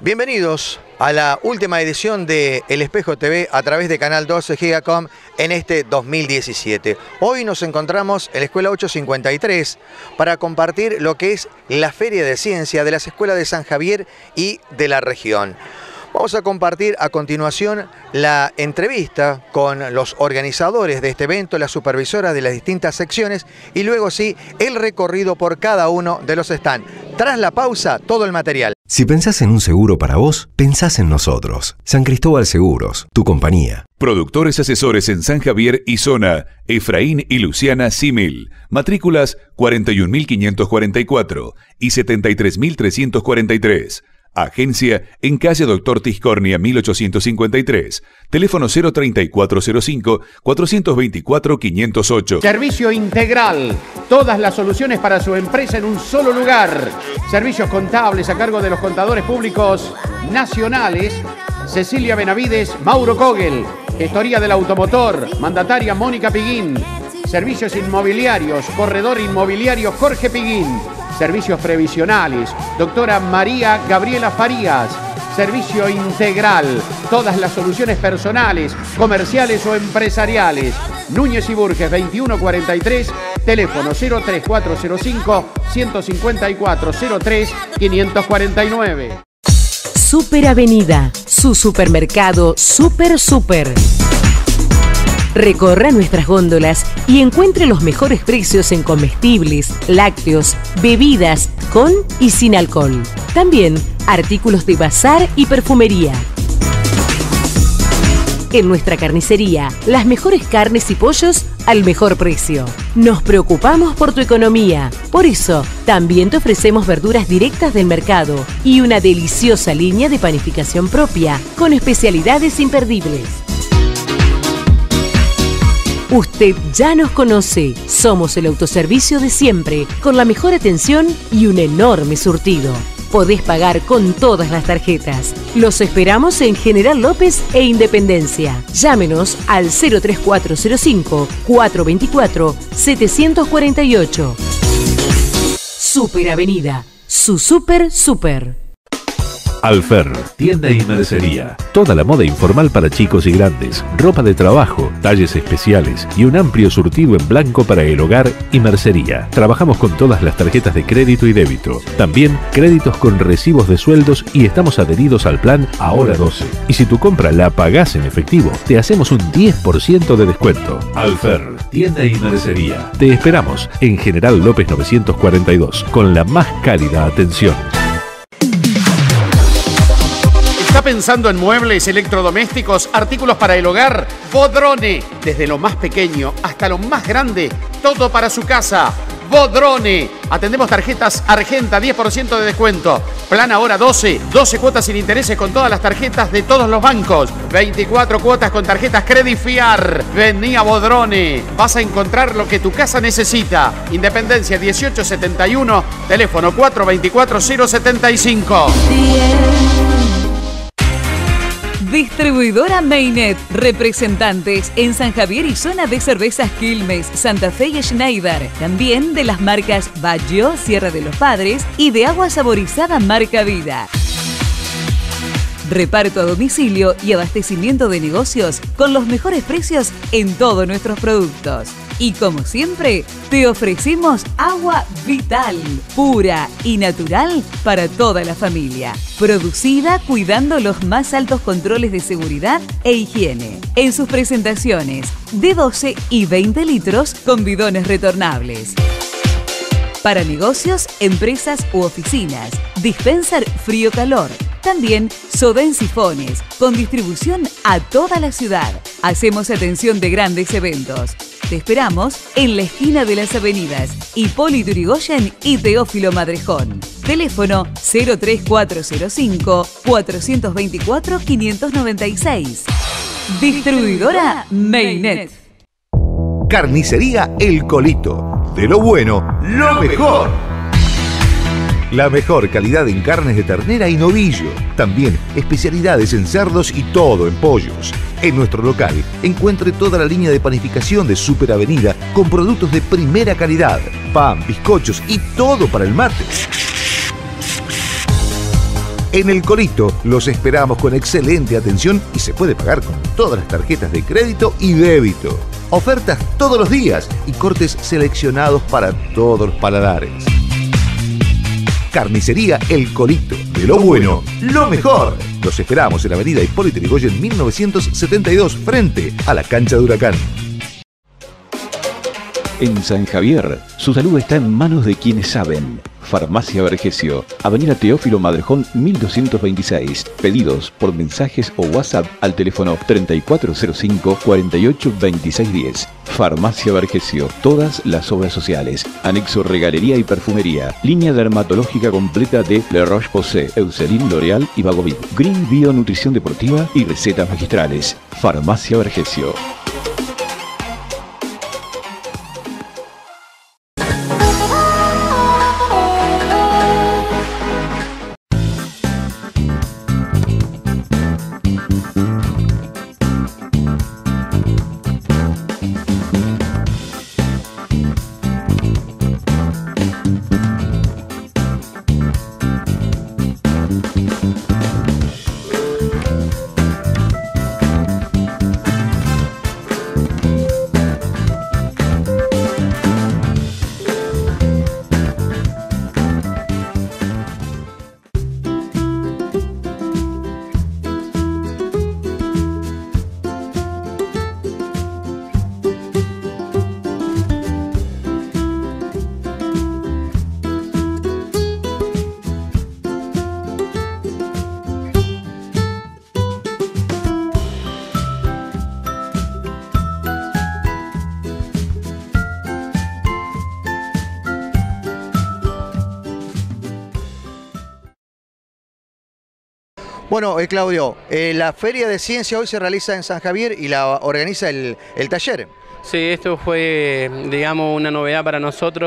Bienvenidos a la última edición de El Espejo TV a través de Canal 12 Gigacom en este 2017. Hoy nos encontramos en la Escuela 853 para compartir lo que es la Feria de Ciencia de las Escuelas de San Javier y de la región. Vamos a compartir a continuación la entrevista con los organizadores de este evento, las supervisoras de las distintas secciones y luego sí, el recorrido por cada uno de los stands. Tras la pausa, todo el material. Si pensás en un seguro para vos, pensás en nosotros. San Cristóbal Seguros, tu compañía. Productores asesores en San Javier y zona, Efraín y Luciana Simil. Matrículas 41.544 y 73.343. Agencia en calle Doctor Tiscornia 1853. Teléfono 03405-424-508. Servicio integral. Todas las soluciones para su empresa en un solo lugar. Servicios contables a cargo de los contadores públicos nacionales. Cecilia Benavides, Mauro Kogel. Gestoría del automotor. Mandataria Mónica Piguín. Servicios inmobiliarios. Corredor inmobiliario Jorge Piguín. Servicios previsionales, doctora María Gabriela Farías. Servicio integral, todas las soluciones personales, comerciales o empresariales. Núñez y Burges 2143, teléfono 03405-154-03-549. Super Avenida, su supermercado Super. Recorra nuestras góndolas y encuentre los mejores precios en comestibles, lácteos, bebidas con y sin alcohol. También artículos de bazar y perfumería. En nuestra carnicería, las mejores carnes y pollos al mejor precio. Nos preocupamos por tu economía. Por eso, también te ofrecemos verduras directas del mercado y una deliciosa línea de panificación propia con especialidades imperdibles. Usted ya nos conoce. Somos el autoservicio de siempre, con la mejor atención y un enorme surtido. Podés pagar con todas las tarjetas. Los esperamos en General López e Independencia. Llámenos al 03405-424-748. Super Avenida, su super. Alfer, tienda y mercería. Toda la moda informal para chicos y grandes, ropa de trabajo, talles especiales y un amplio surtido en blanco para el hogar y mercería. Trabajamos con todas las tarjetas de crédito y débito. También créditos con recibos de sueldos y estamos adheridos al plan Ahora 12. Y si tu compra la pagás en efectivo, te hacemos un 10% de descuento. Alfer, tienda y mercería. Te esperamos en General López 942 con la más cálida atención. ¿Está pensando en muebles, electrodomésticos, artículos para el hogar? Bodrone. Desde lo más pequeño hasta lo más grande, todo para su casa. Bodrone. Atendemos tarjetas Argenta, 10% de descuento. Plan Ahora 12, 12 cuotas sin intereses con todas las tarjetas de todos los bancos. 24 cuotas con tarjetas Credit Fiar. Vení a Bodrone. Vas a encontrar lo que tu casa necesita. Independencia 1871, teléfono 424-075. Distribuidora Meinet, representantes en San Javier y zona de cervezas Quilmes, Santa Fe y Schneider. También de las marcas Baggio, Sierra de los Padres y de agua saborizada marca Vida. Reparto a domicilio y abastecimiento de negocios con los mejores precios en todos nuestros productos. Y como siempre, te ofrecemos agua vital, pura y natural para toda la familia. Producida cuidando los más altos controles de seguridad e higiene. En sus presentaciones de 12 y 20 litros con bidones retornables. Para negocios, empresas u oficinas. Dispenser frío-calor. También soda en sifones, con distribución a toda la ciudad. Hacemos atención de grandes eventos. Te esperamos en la esquina de las avenidas Hipólito Yrigoyen y Teófilo Madrejón. Teléfono 03405-424-596. Distribuidora Meinet. Carnicería El Colito. De lo bueno, lo mejor. La mejor calidad en carnes de ternera y novillo. También especialidades en cerdos y todo en pollos. En nuestro local encuentre toda la línea de panificación de Super Avenida con productos de primera calidad. Pan, bizcochos y todo para el mate. En El Colito los esperamos con excelente atención y se puede pagar con todas las tarjetas de crédito y débito. Ofertas todos los días y cortes seleccionados para todos los paladares. Carnicería El Colito. De lo bueno, lo mejor. Los esperamos en la avenida Hipólito Yrigoyen 1972, frente a la cancha de Huracán. En San Javier, su salud está en manos de quienes saben. Farmacia Vergesio, Avenida Teófilo Madrejón 1226. Pedidos por mensajes o WhatsApp al teléfono 3405-482610. Farmacia Vergesio, todas las obras sociales, anexo regalería y perfumería, línea dermatológica completa de Le Roche-Posay, Eucerin, L'Oreal y Vagovit, Green Bio Nutrición Deportiva y recetas magistrales. Farmacia Vergesio. Bueno, Claudio, la Feria de Ciencia hoy se realiza en San Javier y la organiza el taller. Sí, esto fue, digamos, una novedad para nosotros,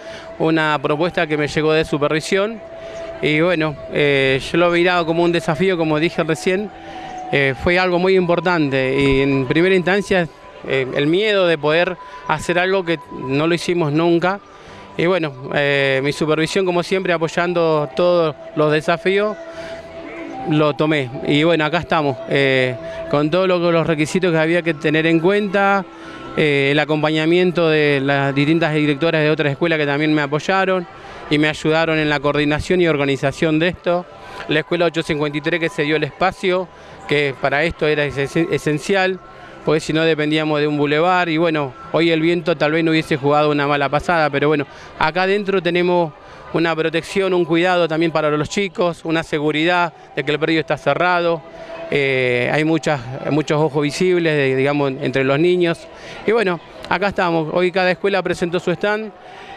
una propuesta que me llegó de supervisión y bueno, yo lo he mirado como un desafío, como dije recién, fue algo muy importante y en primera instancia el miedo de poder hacer algo que no lo hicimos nunca y bueno, mi supervisión como siempre apoyando todos los desafíos, lo tomé y bueno, acá estamos con todos los requisitos que había que tener en cuenta, el acompañamiento de las distintas directoras de otras escuelas que también me apoyaron y me ayudaron en la coordinación y organización de esto, la escuela 853 que se dio el espacio, que para esto era esencial, porque si no dependíamos de un bulevar y bueno, hoy el viento tal vez no hubiese jugado una mala pasada, pero bueno, acá adentro tenemos una protección, un cuidado también para los chicos, una seguridad de que el predio está cerrado, hay muchos ojos visibles, digamos, entre los niños. Y bueno, acá estamos, hoy cada escuela presentó su stand,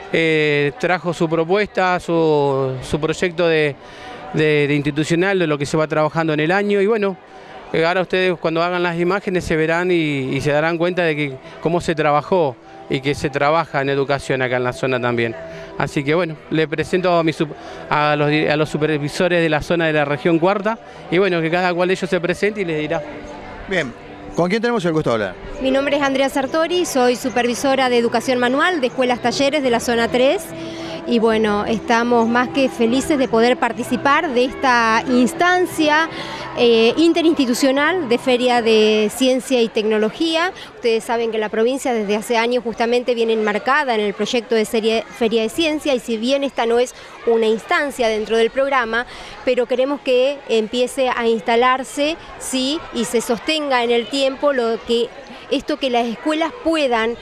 trajo su propuesta, su proyecto de institucional, de lo que se va trabajando en el año y bueno, ahora ustedes cuando hagan las imágenes se verán y se darán cuenta de que cómo se trabajó y que se trabaja en educación acá en la zona también. Así que bueno, le presento a los supervisores de la zona de la región cuarta y bueno, que cada cual de ellos se presente y les dirá. Bien, ¿con quién tenemos el gusto de hablar? Mi nombre es Andrea Sartori, soy supervisora de educación manual de escuelas talleres de la zona 3 y bueno, estamos más que felices de poder participar de esta instancia interinstitucional de Feria de Ciencia y Tecnología. Ustedes saben que la provincia desde hace años justamente viene enmarcada en el proyecto de Feria de Ciencia y si bien esta no es una instancia dentro del programa, pero queremos que empiece a instalarse, sí, y se sostenga en el tiempo esto que las escuelas puedan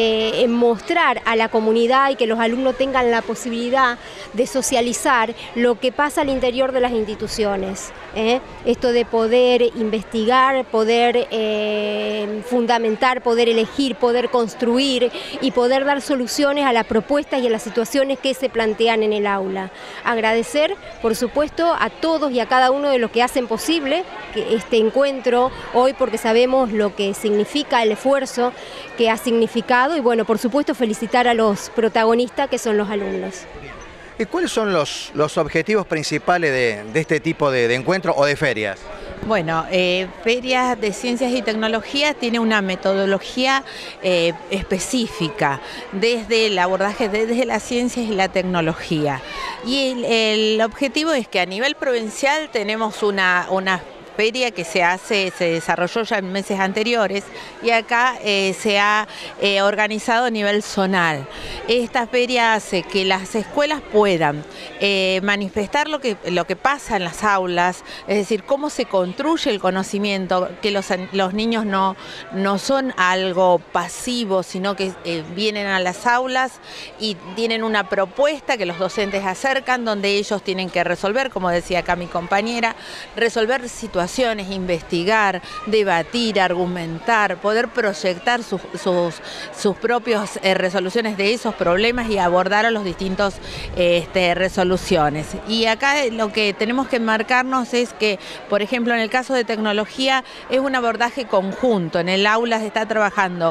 mostrar a la comunidad y que los alumnos tengan la posibilidad de socializar lo que pasa al interior de las instituciones. Esto de poder investigar, poder fundamentar, poder elegir, poder construir y poder dar soluciones a las propuestas y a las situaciones que se plantean en el aula. Agradecer, por supuesto, a todos y a cada uno de los que hacen posible que este encuentro hoy, porque sabemos lo que significa el esfuerzo que ha significado y bueno, por supuesto felicitar a los protagonistas que son los alumnos. ¿Y cuáles son los objetivos principales de este tipo de encuentros o de ferias? Bueno, Ferias de Ciencias y Tecnología tiene una metodología específica desde el abordaje desde las ciencias y la tecnología. Y el objetivo es que a nivel provincial tenemos una feria que se desarrolló ya en meses anteriores y acá se ha organizado a nivel zonal. Esta feria hace que las escuelas puedan manifestar lo que pasa en las aulas, es decir, cómo se construye el conocimiento, que los niños no son algo pasivo, sino que vienen a las aulas y tienen una propuesta que los docentes acercan, donde ellos tienen que resolver, como decía acá mi compañera, resolver situaciones, investigar, debatir, argumentar, poder proyectar sus propias resoluciones de esos problemas y abordar a los distintos resoluciones. Y acá lo que tenemos que enmarcarnos es que, por ejemplo, en el caso de tecnología, es un abordaje conjunto. En el aula se está trabajando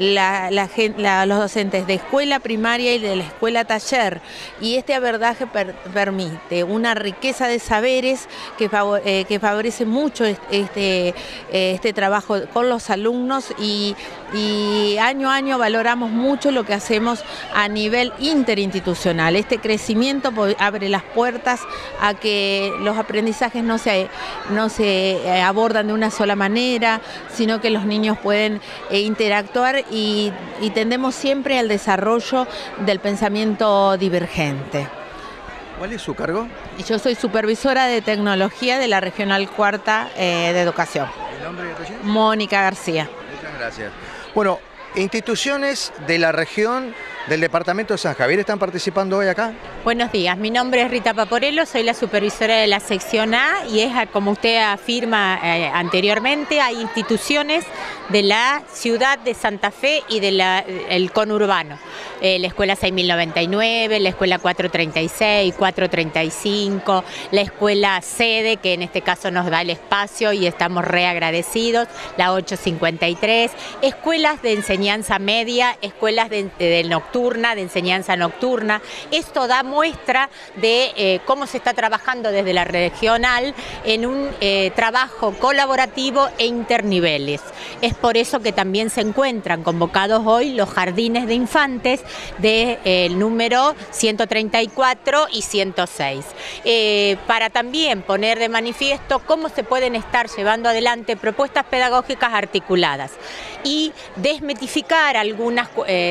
los docentes de escuela primaria y de la escuela taller, y este abordaje permite una riqueza de saberes que favorece mucho este trabajo con los alumnos y año a año valoramos mucho lo que hacemos a nivel interinstitucional. Este crecimiento abre las puertas a que los aprendizajes no se abordan de una sola manera, sino que los niños pueden interactuar y tendemos siempre al desarrollo del pensamiento divergente. ¿Cuál es su cargo? Yo soy supervisora de tecnología de la Regional Cuarta de Educación. ¿El nombre y apellido? Mónica García. Muchas gracias. Bueno, instituciones de la región del departamento de San Javier están participando hoy acá. Buenos días, mi nombre es Rita Paporello, soy la supervisora de la sección A y es, como usted afirma anteriormente, hay instituciones de la ciudad de Santa Fe y del conurbano. La escuela 6099, la escuela 436, 435, la escuela sede, que en este caso nos da el espacio y estamos reagradecidos, la 853, escuelas de enseñanza media, escuelas de enseñanza nocturna. Esto da muestra de cómo se está trabajando desde la regional en un trabajo colaborativo e interniveles. Es por eso que también se encuentran convocados hoy los jardines de infantes del número 134 y 106, para también poner de manifiesto cómo se pueden estar llevando adelante propuestas pedagógicas articuladas y desmitificar algunas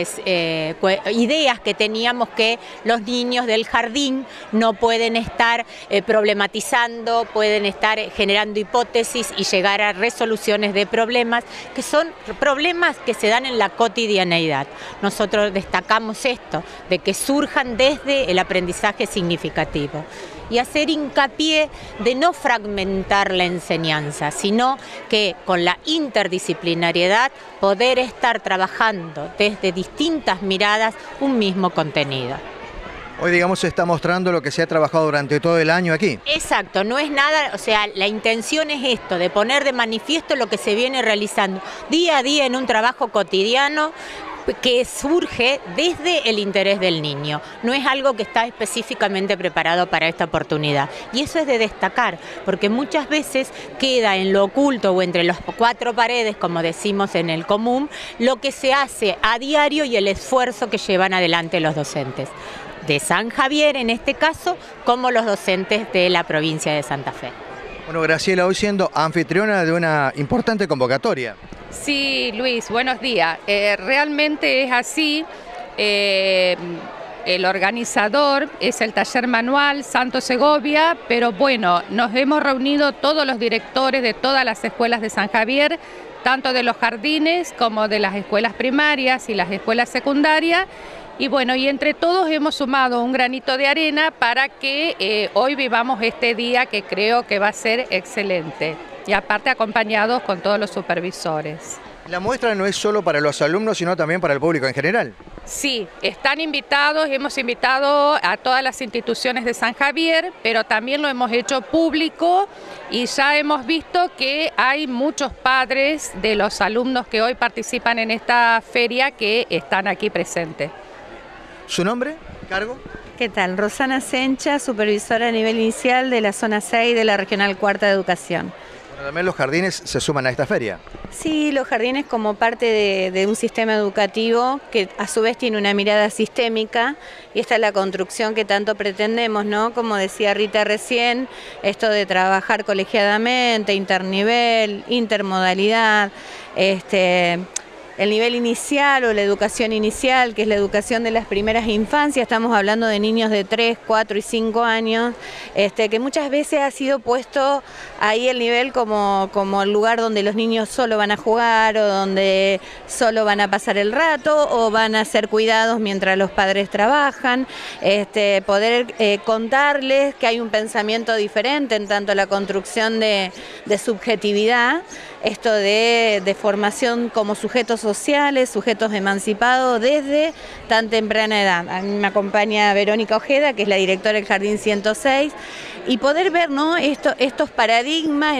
ideas que teníamos, que los niños del jardín no pueden estar problematizando, pueden estar generando hipótesis y llegar a resoluciones de problemas, que son problemas que se dan en la cotidianeidad. Nosotros destacamos esto, de que surjan desde el aprendizaje significativo. Y hacer hincapié de no fragmentar la enseñanza, sino que con la interdisciplinariedad poder estar trabajando desde distintas miradas un mismo contenido. Hoy, digamos, se está mostrando lo que se ha trabajado durante todo el año aquí. Exacto, no es nada, o sea, la intención es esto, de poner de manifiesto lo que se viene realizando día a día en un trabajo cotidiano que surge desde el interés del niño. No es algo que está específicamente preparado para esta oportunidad. Y eso es de destacar, porque muchas veces queda en lo oculto o entre las cuatro paredes, como decimos en el común, lo que se hace a diario y el esfuerzo que llevan adelante los docentes de San Javier, en este caso, como los docentes de la provincia de Santa Fe. Bueno, Graciela, hoy siendo anfitriona de una importante convocatoria. Sí, Luis, buenos días. Realmente es así. El organizador es el Taller Manual Santo Segovia, pero bueno, nos hemos reunido todos los directores de todas las escuelas de San Javier, tanto de los jardines como de las escuelas primarias y las escuelas secundarias. Y bueno, y entre todos hemos sumado un granito de arena para que hoy vivamos este día, que creo que va a ser excelente. Y aparte acompañados con todos los supervisores. La muestra no es solo para los alumnos, sino también para el público en general. Sí, están invitados, hemos invitado a todas las instituciones de San Javier, pero también lo hemos hecho público y ya hemos visto que hay muchos padres de los alumnos que hoy participan en esta feria que están aquí presentes. ¿Su nombre? ¿Cargo? ¿Qué tal? Rosana Sencha, supervisora a nivel inicial de la zona 6 de la Regional Cuarta de Educación. También los jardines se suman a esta feria. Sí, los jardines como parte de un sistema educativo que a su vez tiene una mirada sistémica, y esta es la construcción que tanto pretendemos, ¿no? Como decía Rita recién, esto de trabajar colegiadamente, internivel, intermodalidad, el nivel inicial o la educación inicial, que es la educación de las primeras infancias, estamos hablando de niños de 3, 4 y 5 años, que muchas veces ha sido puesto ahí el nivel como el lugar donde los niños solo van a jugar o donde solo van a pasar el rato o van a ser cuidados mientras los padres trabajan, poder contarles que hay un pensamiento diferente en tanto la construcción de subjetividad, esto de formación como sujetos sociales, sujetos emancipados desde tan temprana edad. A mí me acompaña Verónica Ojeda, que es la directora del Jardín 106, y poder ver, ¿no?, estos paradigmas,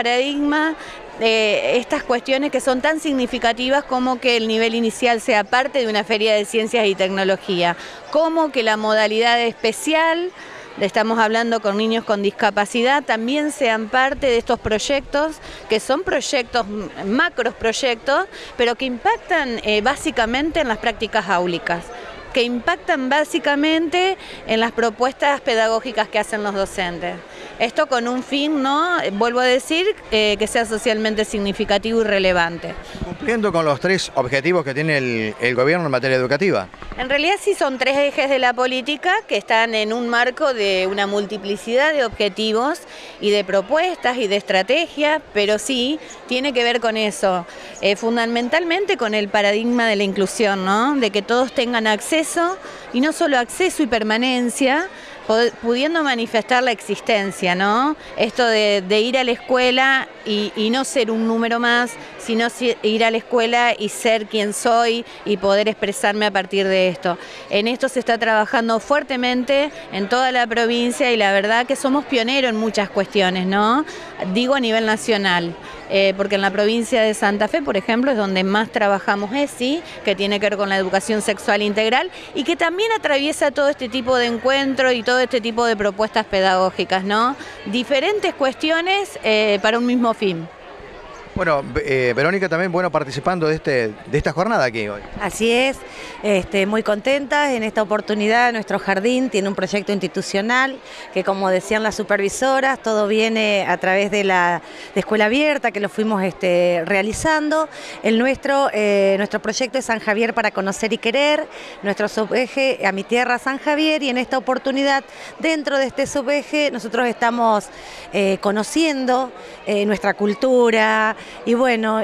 estas cuestiones que son tan significativas como que el nivel inicial sea parte de una feria de ciencias y tecnología, como que la modalidad especial, estamos hablando con niños con discapacidad, también sean parte de estos proyectos, que son proyectos, macros proyectos, pero que impactan básicamente en las prácticas áulicas, que impactan básicamente en las propuestas pedagógicas que hacen los docentes. Esto con un fin, ¿no?, vuelvo a decir, que sea socialmente significativo y relevante. Cumpliendo con los 3 objetivos que tiene el gobierno en materia educativa. En realidad sí son 3 ejes de la política que están en un marco de una multiplicidad de objetivos y de propuestas y de estrategias, pero sí tiene que ver con eso, fundamentalmente con el paradigma de la inclusión, ¿no?, de que todos tengan acceso, y no solo acceso y permanencia, pudiendo manifestar la existencia, ¿no? Esto de ir a la escuela y no ser un número más, sino ir a la escuela y ser quien soy y poder expresarme a partir de esto. En esto se está trabajando fuertemente en toda la provincia y la verdad que somos pioneros en muchas cuestiones, ¿no? Digo a nivel nacional. Porque en la provincia de Santa Fe, por ejemplo, es donde más trabajamos ESI, que tiene que ver con la educación sexual integral y que también atraviesa todo este tipo de encuentros y todo este tipo de propuestas pedagógicas, ¿no? Diferentes cuestiones para un mismo fin. Bueno, Verónica también, participando de esta jornada aquí hoy. Así es, muy contenta en esta oportunidad. Nuestro jardín tiene un proyecto institucional que, como decían las supervisoras, todo viene a través de la escuela abierta que lo fuimos realizando. Nuestro proyecto es San Javier para conocer y querer, nuestro subeje a mi tierra San Javier, y en esta oportunidad, dentro de este subeje, nosotros estamos conociendo nuestra cultura. Y bueno,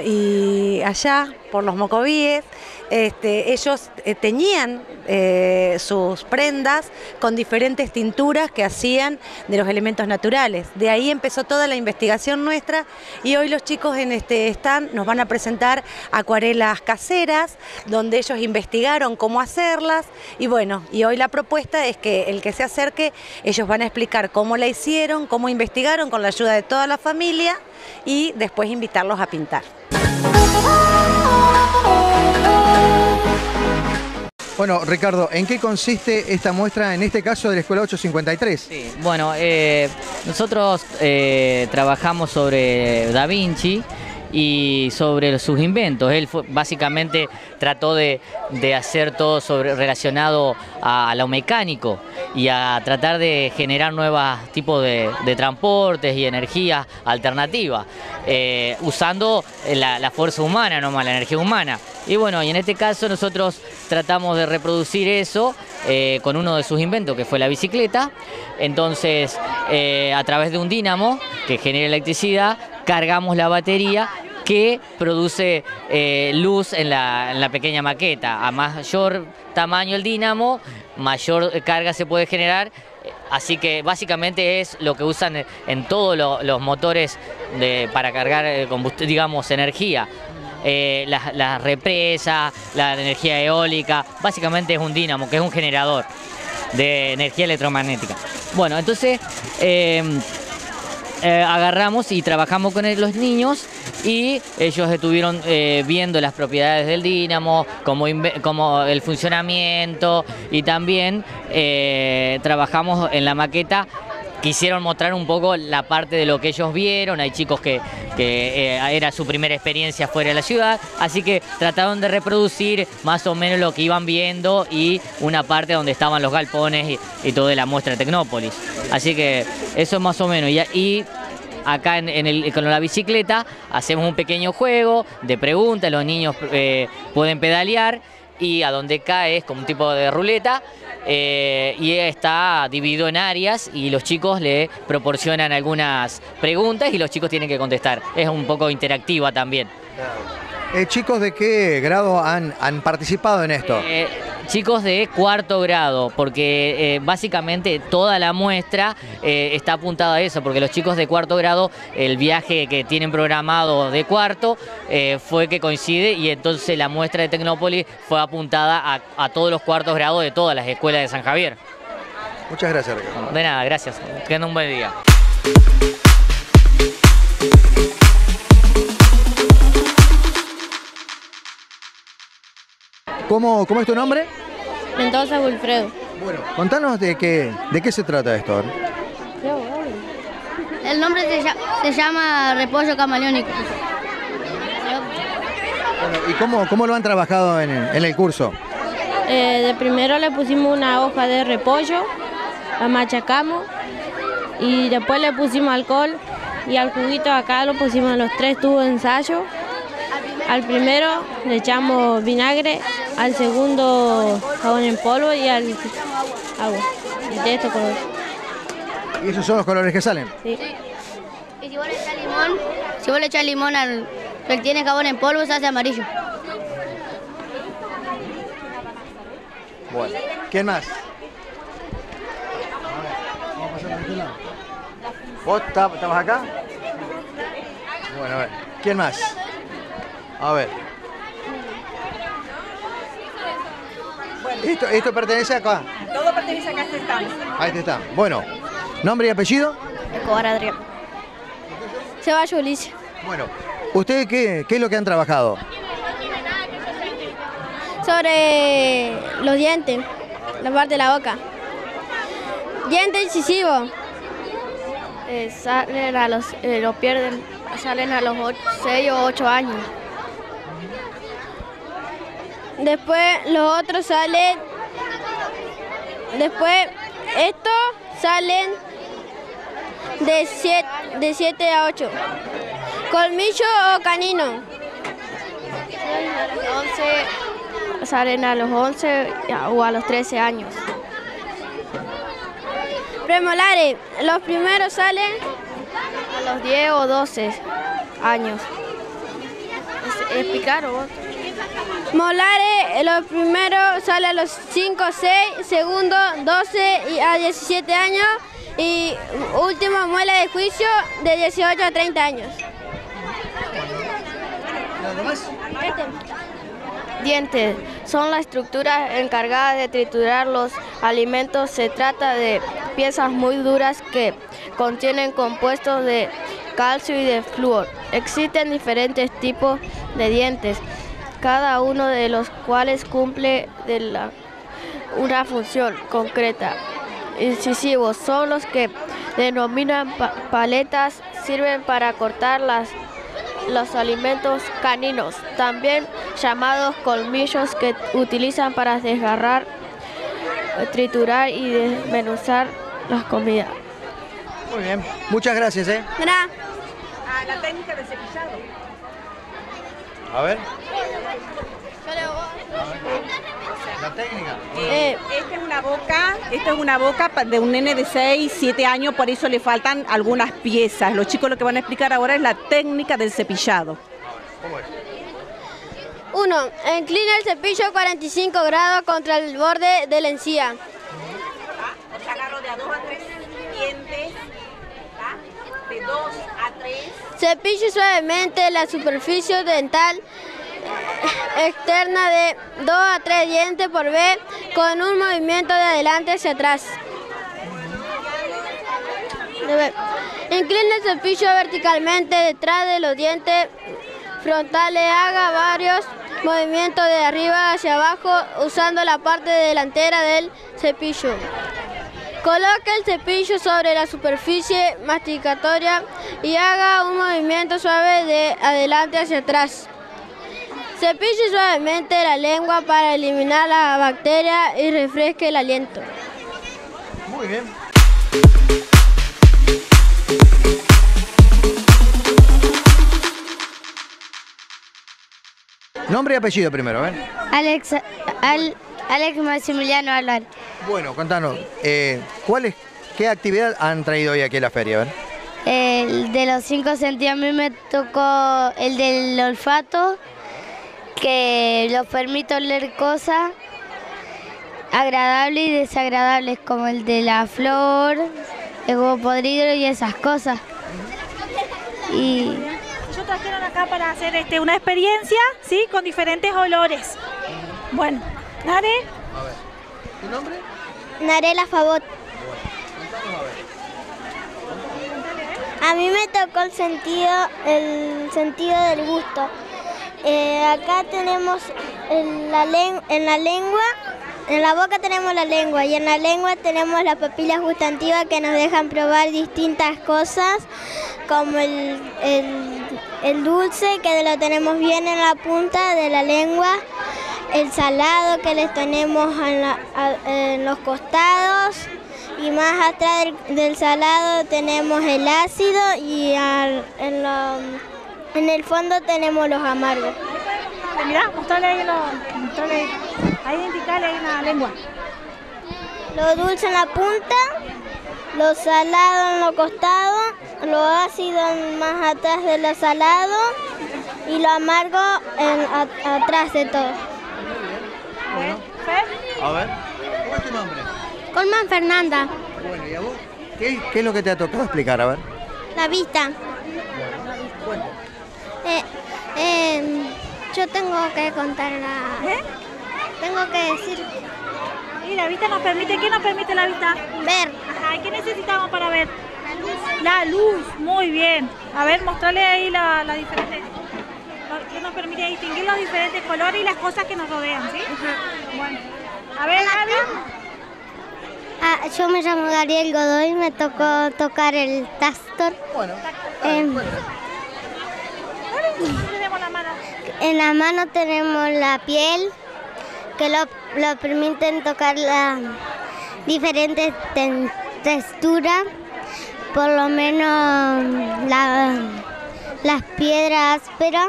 y allá por los mocovíes, ellos teñían sus prendas con diferentes tinturas que hacían de los elementos naturales. De ahí empezó toda la investigación nuestra, y hoy los chicos en este stand nos van a presentar acuarelas caseras, donde ellos investigaron cómo hacerlas, y bueno, y hoy la propuesta es que el que se acerque, ellos van a explicar cómo la hicieron, cómo investigaron con la ayuda de toda la familia, y después invitarlos a pintar. Bueno, Ricardo, ¿en qué consiste esta muestra, en este caso de la Escuela 853? Sí, bueno, nosotros trabajamos sobre Da Vinci y sobre sus inventos. Él básicamente trató de hacer todo relacionado a lo mecánico y a tratar de generar nuevos tipos de transportes y energías alternativas, usando la fuerza humana, nomás la energía humana. Y bueno, y en este caso nosotros tratamos de reproducir eso con uno de sus inventos, que fue la bicicleta. Entonces, a través de un dínamo que genera electricidad, cargamos la batería que produce luz en la pequeña maqueta. A mayor tamaño el dínamo, mayor carga se puede generar. Así que básicamente es lo que usan en todos los motores para cargar digamos, energía. La represa, la energía eólica, básicamente es un dínamo, que es un generador de energía electromagnética. Bueno, entonces agarramos y trabajamos con los niños, y ellos estuvieron viendo las propiedades del dínamo, como el funcionamiento, y también trabajamos en la maqueta quisieron mostrar un poco la parte de lo que ellos vieron. Hay chicos que era su primera experiencia fuera de la ciudad, así que trataron de reproducir más o menos lo que iban viendo y una parte donde estaban los galpones y toda la muestra de Tecnópolis. Así que eso es más o menos. Y acá con la bicicleta hacemos un pequeño juego de preguntas, los niños pueden pedalear y a donde cae es como un tipo de ruleta. Y está dividido en áreas y los chicos le proporcionan algunas preguntas y los chicos tienen que contestar. Es un poco interactiva también. ¿Chicos de qué grado han participado en esto? Chicos de cuarto grado, porque básicamente toda la muestra está apuntada a eso, porque los chicos de cuarto grado, el viaje que tienen programado de cuarto fue que coincide y entonces la muestra de Tecnópolis fue apuntada a todos los cuartos grados de todas las escuelas de San Javier. Muchas gracias, Ricardo. De nada, gracias. Que tengan un buen día. ¿Cómo es tu nombre? Mendoza Wilfredo. Bueno, contanos de qué se trata esto. El nombre se llama repollo camaleónico. Bueno, ¿y cómo lo han trabajado en el curso? De primero le pusimos una hoja de repollo, la machacamos y después le pusimos alcohol y al juguito acá lo pusimos en los 3 tubos de ensayo. Al primero le echamos vinagre, al segundo jabón en polvo y al agua. Y de estos colores. ¿Y esos son los colores que salen? Sí. Y si vos le echás limón, al que tiene jabón en polvo se hace amarillo. Bueno, ¿quién más? ¿Vos estabas acá? Bueno, a ver, ¿quién más? A ver. ¿Esto pertenece acá? Todo pertenece acá a este stand. Ahí está. Bueno, ¿nombre y apellido? Escobar Adrián. Ceballos Ulises. Bueno, ¿ustedes qué es lo que han trabajado? Sobre los dientes, la parte de la boca. Diente incisivo. Lo pierden, salen a los 6 o 8 años. Después los otros salen, después estos salen de 7 a 8. Colmillo o canino. Salen a los 11 o a los 13 años. Premolares, los primeros salen a los 10 o 12 años. ¿Explicar o vos? Molares, los primeros salen a los 5, 6, segundo 12 y a 17 años y última muela de juicio de 18 a 30 años. ¿Nada más? Dientes son la estructura encargada de triturar los alimentos. Se trata de piezas muy duras que contienen compuestos de calcio y de flúor. Existen diferentes tipos de dientes, cada uno de los cuales cumple una función concreta. Incisivos son los que denominan paletas, sirven para cortar los alimentos. Caninos, también llamados colmillos, que utilizan para desgarrar, triturar y desmenuzar las comidas. Muy bien, muchas gracias. Mira. La técnica de cepillado. A ver. La técnica. Esta es una boca de un nene de 6, 7 años, por eso le faltan algunas piezas. Los chicos lo que van a explicar ahora es la técnica del cepillado. ¿Cómo es? 1. Inclina el cepillo a 45 grados contra el borde de la encía. Agarro de a 2 a 3 dientes. De 2 a 3. Cepille suavemente la superficie dental externa de 2 a 3 dientes por vez con un movimiento de adelante hacia atrás. Inclina el cepillo verticalmente detrás de los dientes frontales. Haga varios movimientos de arriba hacia abajo usando la parte delantera del cepillo. Coloque el cepillo sobre la superficie masticatoria y haga un movimiento suave de adelante hacia atrás. Cepille suavemente la lengua para eliminar la bacteria y refresque el aliento. Muy bien. Nombre y apellido primero, a ver. Alex Maximiliano Álvarez. Bueno, contanos, ¿qué actividad han traído hoy aquí a la feria? A ver. El de los 5 sentidos, a mí me tocó el del olfato, que los permite oler cosas agradables y desagradables, como el de la flor, el huevo podrido y esas cosas. Y ellos trajeron acá para hacer una experiencia, ¿sí? Con diferentes olores. Bueno, Nare. A ver, ¿tu nombre? Narela Favot. A mí me tocó el sentido del gusto. Acá tenemos en la lengua, en la boca tenemos la lengua y en la lengua tenemos las papilas gustativas que nos dejan probar distintas cosas, como el dulce, que lo tenemos bien en la punta de la lengua, el salado, que les tenemos en los costados, y más atrás del salado tenemos el ácido, y en el fondo tenemos los amargos. Mirá, mostrale ahí, ahí indicale ahí en la lengua. Lo dulce en la punta, lo salado en los costados, lo ácido más atrás de lo salado y lo amargo atrás de todo. Bueno. A ver, ¿cómo es tu nombre? Colman Fernanda. Bueno, ¿y a vos? ¿Qué es lo que te ha tocado explicar? A ver. La vista. Bueno. Yo tengo que contar Tengo que decir. ¿Y la vista nos permite? ¿Qué nos permite la vista? Ver. Ajá, ¿y qué necesitamos para ver? La luz, muy bien. A ver, mostrale ahí la diferente. ¿Qué nos permite distinguir los diferentes colores y las cosas que nos rodean, ¿sí? Ajá. Bueno. A ver, Gaby. Yo me llamo Gabriel Godoy, me tocó tocar el Tastor. Bueno, tenemos la mano. En la mano tenemos la piel, que lo permiten tocar las diferentes texturas, por lo menos las piedras ásperas,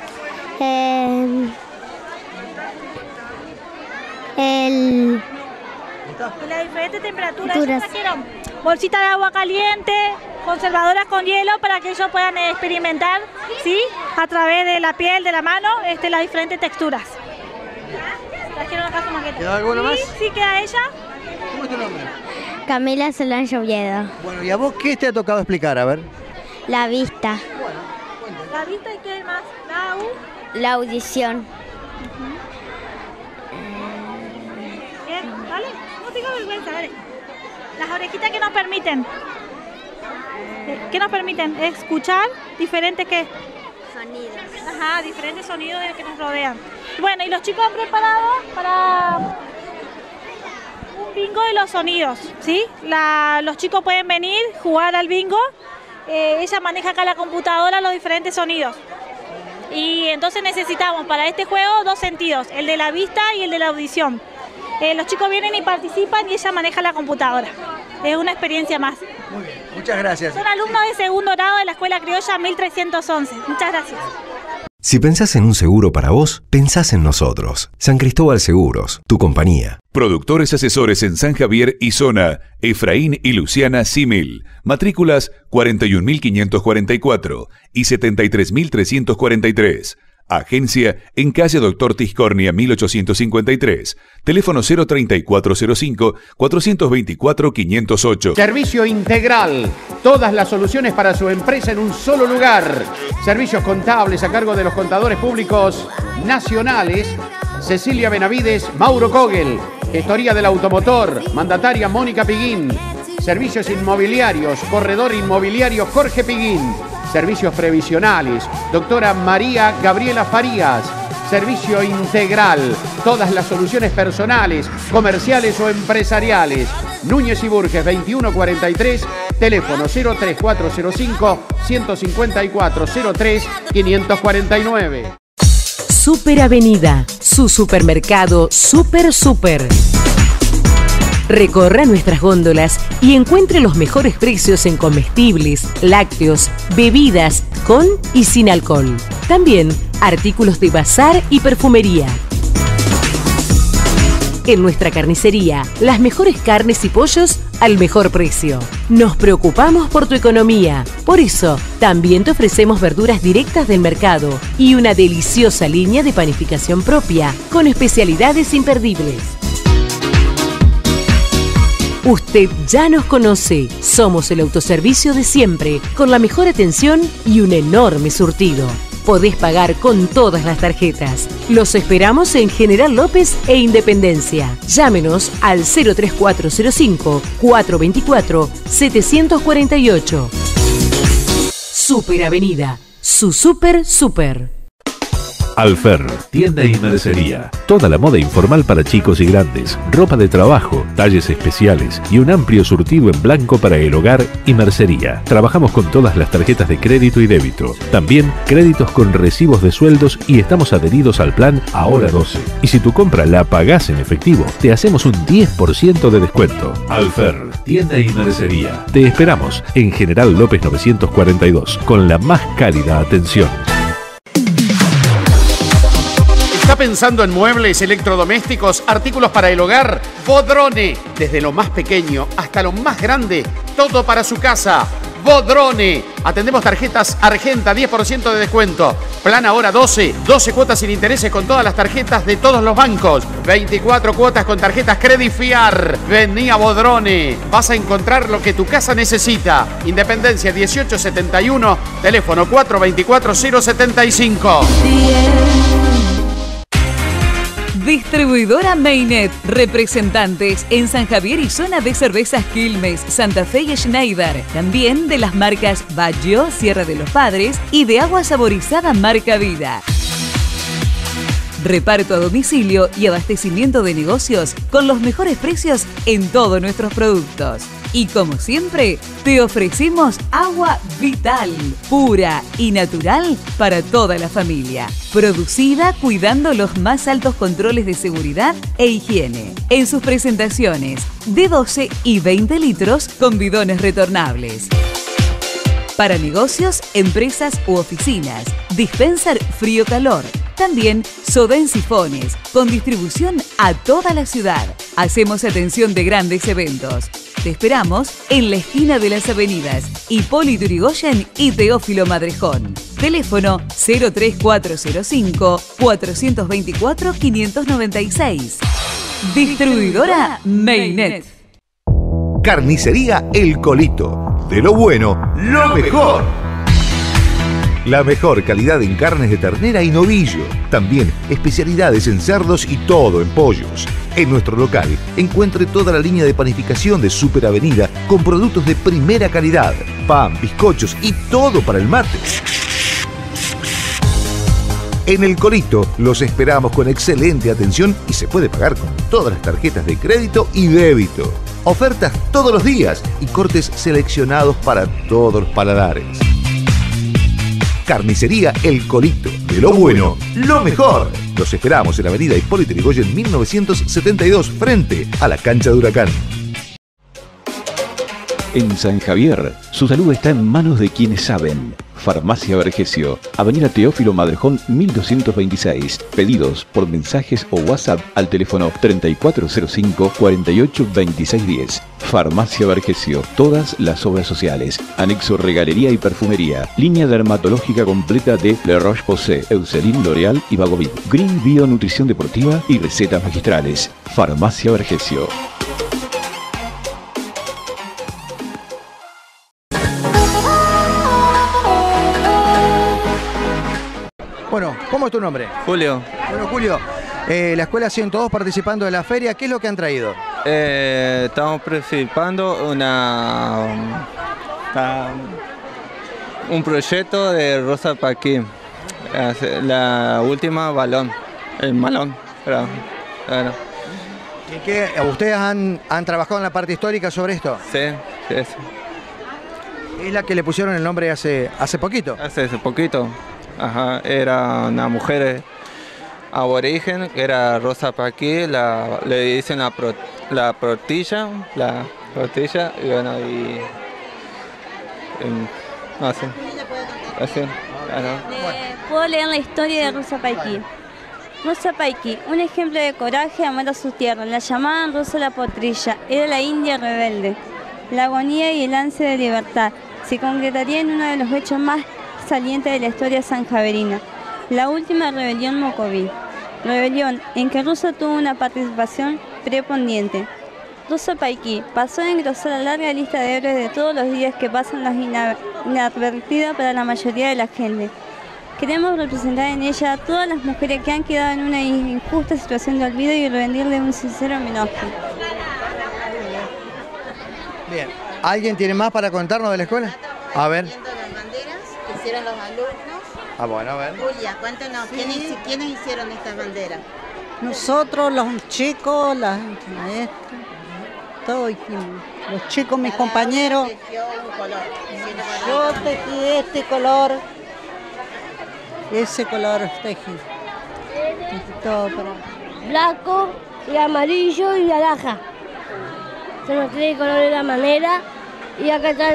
las diferentes temperaturas. Ellos trajeron bolsita de agua caliente, conservadoras con hielo, para que ellos puedan experimentar, ¿sí? A través de la piel, de la mano, las diferentes texturas. Trajeron acá su maqueta. ¿Queda alguno más? Sí, queda ella. ¿Cómo es tu nombre? Camila Solange Oviedo. Bueno, ¿y a vos qué te ha tocado explicar? A ver. La vista. La vista, y qué más. La audición. Bien, dale, no tengas vergüenza, dale. Las orejitas que nos permiten. ¿Qué nos permiten? Escuchar diferentes ¿qué? Sonidos. Ajá, diferentes sonidos que nos rodean. Bueno, y los chicos han preparado para un bingo de los sonidos, ¿sí? Los chicos pueden venir, jugar al bingo. Ella maneja acá la computadora los diferentes sonidos. Y entonces necesitamos para este juego 2 sentidos, el de la vista y el de la audición. Los chicos vienen y participan y ella maneja la computadora. Es una experiencia más. Muy bien, muchas gracias. Son alumnos de segundo grado de la Escuela Criolla 1311. Muchas gracias. Si pensás en un seguro para vos, pensás en nosotros. San Cristóbal Seguros, tu compañía. Productores asesores en San Javier y zona, Efraín y Luciana Símil. Matrículas 41.544 y 73.343. Agencia en calle Doctor Tiscornia 1853. Teléfono 03405-424-508. Servicio integral. Todas las soluciones para su empresa en un solo lugar. Servicios contables a cargo de los contadores públicos nacionales. Cecilia Benavides, Mauro Kogel. Gestoría del automotor. Mandataria Mónica Piguín. Servicios inmobiliarios. Corredor inmobiliario Jorge Piguín. Servicios previsionales, doctora María Gabriela Farías. Servicio integral, todas las soluciones personales, comerciales o empresariales. Núñez y Burges 2143, teléfono 03405 154 03 549. Super Avenida, su supermercado Super. Recorra nuestras góndolas y encuentre los mejores precios en comestibles, lácteos, bebidas con y sin alcohol. También artículos de bazar y perfumería. En nuestra carnicería, las mejores carnes y pollos al mejor precio. Nos preocupamos por tu economía. Por eso, también te ofrecemos verduras directas del mercado y una deliciosa línea de panificación propia, con especialidades imperdibles. Usted ya nos conoce. Somos el autoservicio de siempre, con la mejor atención y un enorme surtido. Podés pagar con todas las tarjetas. Los esperamos en General López e Independencia. Llámenos al 03405 424 748. Super Avenida, su super. Alfer, tienda y mercería. Toda la moda informal para chicos y grandes, ropa de trabajo, talles especiales y un amplio surtido en blanco para el hogar y mercería. Trabajamos con todas las tarjetas de crédito y débito. También créditos con recibos de sueldos y estamos adheridos al plan Ahora 12. Y si tu compra la pagás en efectivo, te hacemos un 10% de descuento. Alfer, tienda y mercería. Te esperamos en General López 942 con la más cálida atención. ¿Está pensando en muebles, electrodomésticos, artículos para el hogar? Vodrone. Desde lo más pequeño hasta lo más grande, todo para su casa. Vodrone. Atendemos tarjetas Argenta, 10% de descuento. Plan Ahora 12, 12 cuotas sin intereses con todas las tarjetas de todos los bancos. 24 cuotas con tarjetas Credit Fiar. Vení a Vodrone. Vas a encontrar lo que tu casa necesita. Independencia 1871, teléfono 424-075. Distribuidora Meinet, representantes en San Javier y zona de cervezas Quilmes, Santa Fe y Schneider. También de las marcas Baggio, Sierra de los Padres y de agua saborizada marca Vida. Reparto a domicilio y abastecimiento de negocios con los mejores precios en todos nuestros productos. Y como siempre, te ofrecemos agua Vital, pura y natural para toda la familia. Producida cuidando los más altos controles de seguridad e higiene. En sus presentaciones de 12 y 20 litros con bidones retornables. Para negocios, empresas u oficinas. Dispenser frío-calor. También soda en sifones, con distribución a toda la ciudad. Hacemos atención de grandes eventos. Te esperamos en la esquina de las avenidas Hipólito Yrigoyen y Teófilo Madrejón. Teléfono 03405 424 596. Distribuidora Meinet. Carnicería El Colito. De lo bueno, lo mejor. La mejor calidad en carnes de ternera y novillo. También especialidades en cerdos y todo en pollos. En nuestro local encuentre toda la línea de panificación de Super Avenida con productos de primera calidad. Pan, bizcochos y todo para el mate. En El Colito los esperamos con excelente atención y se puede pagar con todas las tarjetas de crédito y débito. Ofertas todos los días y cortes seleccionados para todos los paladares. Carnicería El Colito. De lo bueno, lo mejor. Los esperamos en la avenida Hipólito Yrigoyen 1972, frente a la cancha de Huracán. En San Javier, su salud está en manos de quienes saben. Farmacia Vergesio, avenida Teófilo Madrejón 1226. Pedidos por mensajes o WhatsApp al teléfono 3405 482610. Farmacia Vergesio, todas las obras sociales, anexo regalería y perfumería, línea dermatológica completa de Le Roche-Posay, Eucerin, L'Oreal y Vagovit, Green Bio Nutrición Deportiva y recetas magistrales. Farmacia Vergesio. Bueno, ¿cómo es tu nombre? Julio. Bueno, Julio, la Escuela 102 participando de la feria, ¿qué es lo que han traído? Estamos participando un proyecto de Rosa Paquín, la última balón, el malón, claro. ¿Y qué? ¿Ustedes han trabajado en la parte histórica sobre esto? Sí, sí. ¿Es la que le pusieron el nombre hace poquito? Hace poquito. Ajá, era una mujer aborigen, que era Rosa Paquí, le dicen la protilla, y bueno, no sé. Así. Puedo leer la historia de Rosa Paquí. Rosa Paquí, un ejemplo de coraje, amor a su tierra. La llamaban Rosa la Potrilla, era la india rebelde. La agonía y el ansia de libertad se concretaría en uno de los hechos más salientes de la historia sanjaverina, la última rebelión mocoví. Rebelión en que Rosa tuvo una participación preponderante. Rosa Paquí pasó a engrosar la larga lista de héroes de todos los días que pasan las inadvertidas para la mayoría de la gente. Queremos representar en ella a todas las mujeres que han quedado en una injusta situación de olvido y rendirle un sincero homenaje. Bien. ¿Alguien tiene más para contarnos de la escuela? A ver. Las banderas que hicieron los alumnos. Ah, bueno, a ver. Julia, cuéntanos, Sí. ¿quiénes hicieron estas banderas? Nosotros, los chicos, las maestras, todos hicimos. Los chicos, mis compañeros. Yo tejí este color, ese color tejí. Todo para... Blanco y amarillo y naranja. Son los tres colores de la manera. Y acá está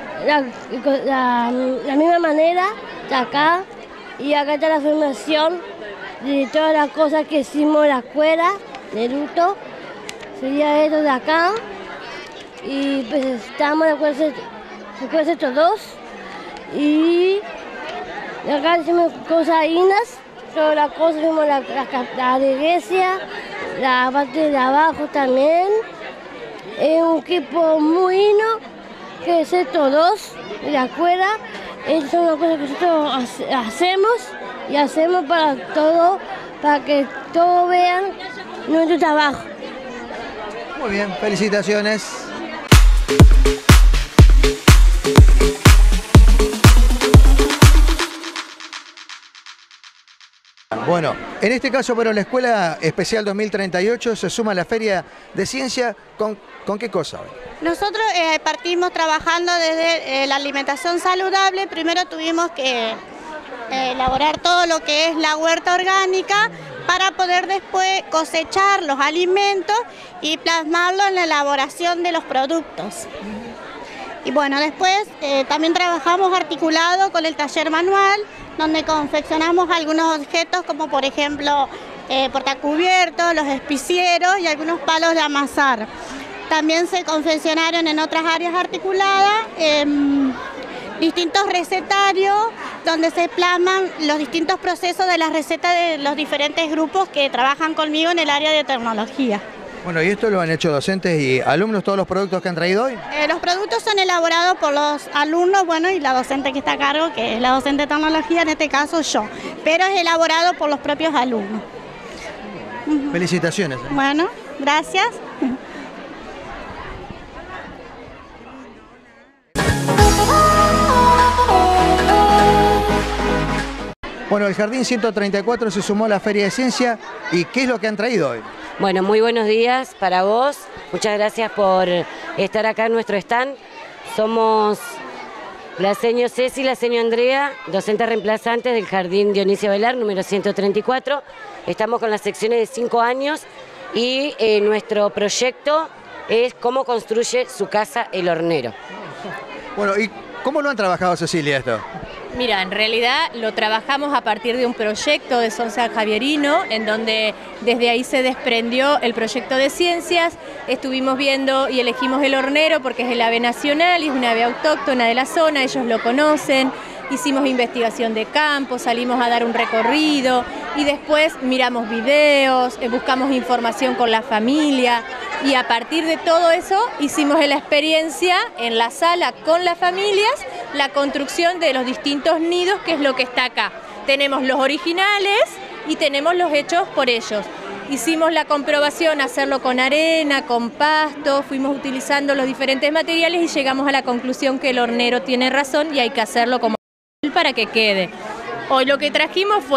la misma manera, está acá. Y acá está la formación de todas las cosas que hicimos en la escuela de luto. Sería esto de acá. Y pues estamos de acuerdo estos dos. Y acá hicimos cosas lindas. Todas las cosas hicimos la iglesia, la parte de abajo también. Es un equipo muy lindo, que es estos dos de la escuela. Es una cosa que nosotros hacemos para que todos vean nuestro trabajo. Muy bien, felicitaciones. Bueno, en este caso, pero la Escuela Especial 2038 se suma a la Feria de Ciencia. ¿Con qué cosa? Nosotros partimos trabajando desde la alimentación saludable. Primero tuvimos que elaborar todo lo que es la huerta orgánica para poder después cosechar los alimentos y plasmarlo en la elaboración de los productos. Y bueno, después también trabajamos articulado con el taller manual, donde confeccionamos algunos objetos como por ejemplo portacubiertos, los espicieros y algunos palos de amasar. También se confeccionaron en otras áreas articuladas distintos recetarios donde se plasman los distintos procesos de las recetas de los diferentes grupos que trabajan conmigo en el área de tecnología. Bueno, ¿y esto lo han hecho docentes y alumnos, todos los productos que han traído hoy? Los productos son elaborados por los alumnos, bueno, y la docente que está a cargo, que es la docente de tecnología, en este caso yo, pero es elaborado por los propios alumnos. Felicitaciones. Bueno, gracias. Bueno, el Jardín 134 se sumó a la Feria de Ciencia. ¿Y qué es lo que han traído hoy? Bueno, muy buenos días para vos. Muchas gracias por estar acá en nuestro stand. Somos la seño Ceci y la seño Andrea, docentes reemplazantes del Jardín Dionisio Velar, número 134. Estamos con las secciones de 5 años y nuestro proyecto es cómo construye su casa el hornero. Bueno, ¿y cómo lo han trabajado, Cecilia, esto? Mira, en realidad lo trabajamos a partir de un proyecto de Son Sanjavierino, en donde desde ahí se desprendió el proyecto de ciencias. Estuvimos viendo y elegimos el hornero porque es el ave nacional y es una ave autóctona de la zona, ellos lo conocen. Hicimos investigación de campo, salimos a dar un recorrido y después miramos videos, buscamos información con la familia y a partir de todo eso hicimos la experiencia en la sala con las familias, la construcción de los distintos nidos, que es lo que está acá. Tenemos los originales y tenemos los hechos por ellos. Hicimos la comprobación, hacerlo con arena, con pasto, fuimos utilizando los diferentes materiales y llegamos a la conclusión que el hornero tiene razón y hay que hacerlo como para que quede. Hoy lo que trajimos fue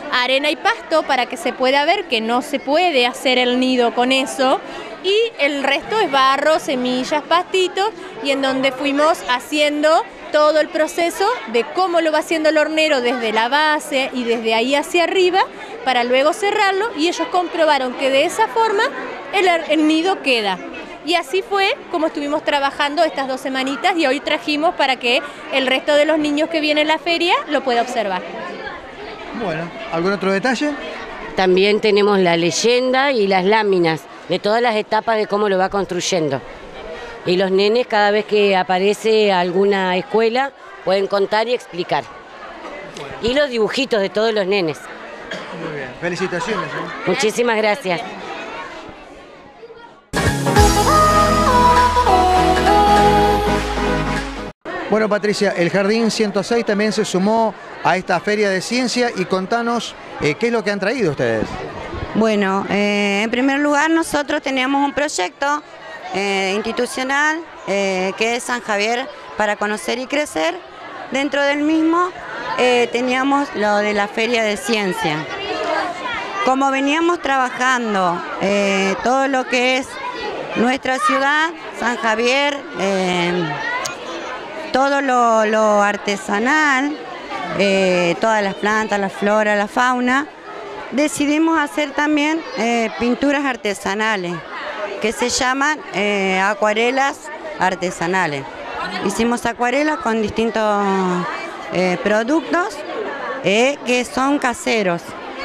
arena y pasto para que se pueda ver que no se puede hacer el nido con eso, y el resto es barro, semillas, pastitos, y en donde fuimos haciendo todo el proceso de cómo lo va haciendo el hornero desde la base y desde ahí hacia arriba para luego cerrarlo, y ellos comprobaron que de esa forma el nido queda. Y así fue como estuvimos trabajando estas 2 semanitas, y hoy trajimos para que el resto de los niños que vienen a la feria lo pueda observar. Bueno, ¿algún otro detalle? También tenemos la leyenda y las láminas de todas las etapas de cómo lo va construyendo. Y los nenes, cada vez que aparece alguna escuela, pueden contar y explicar. Y los dibujitos de todos los nenes. Muy bien, felicitaciones. Muchísimas gracias. Bueno, Patricia, el Jardín 106 también se sumó a esta feria de ciencia, y contanos qué es lo que han traído ustedes. Bueno, en primer lugar nosotros teníamos un proyecto institucional que es San Javier para conocer y crecer. Dentro del mismo teníamos lo de la feria de ciencia. Como veníamos trabajando todo lo que es nuestra ciudad, San Javier, todo lo artesanal, todas las plantas, la flora, la fauna, decidimos hacer también pinturas artesanales que se llaman acuarelas artesanales. Hicimos acuarelas con distintos productos que son caseros.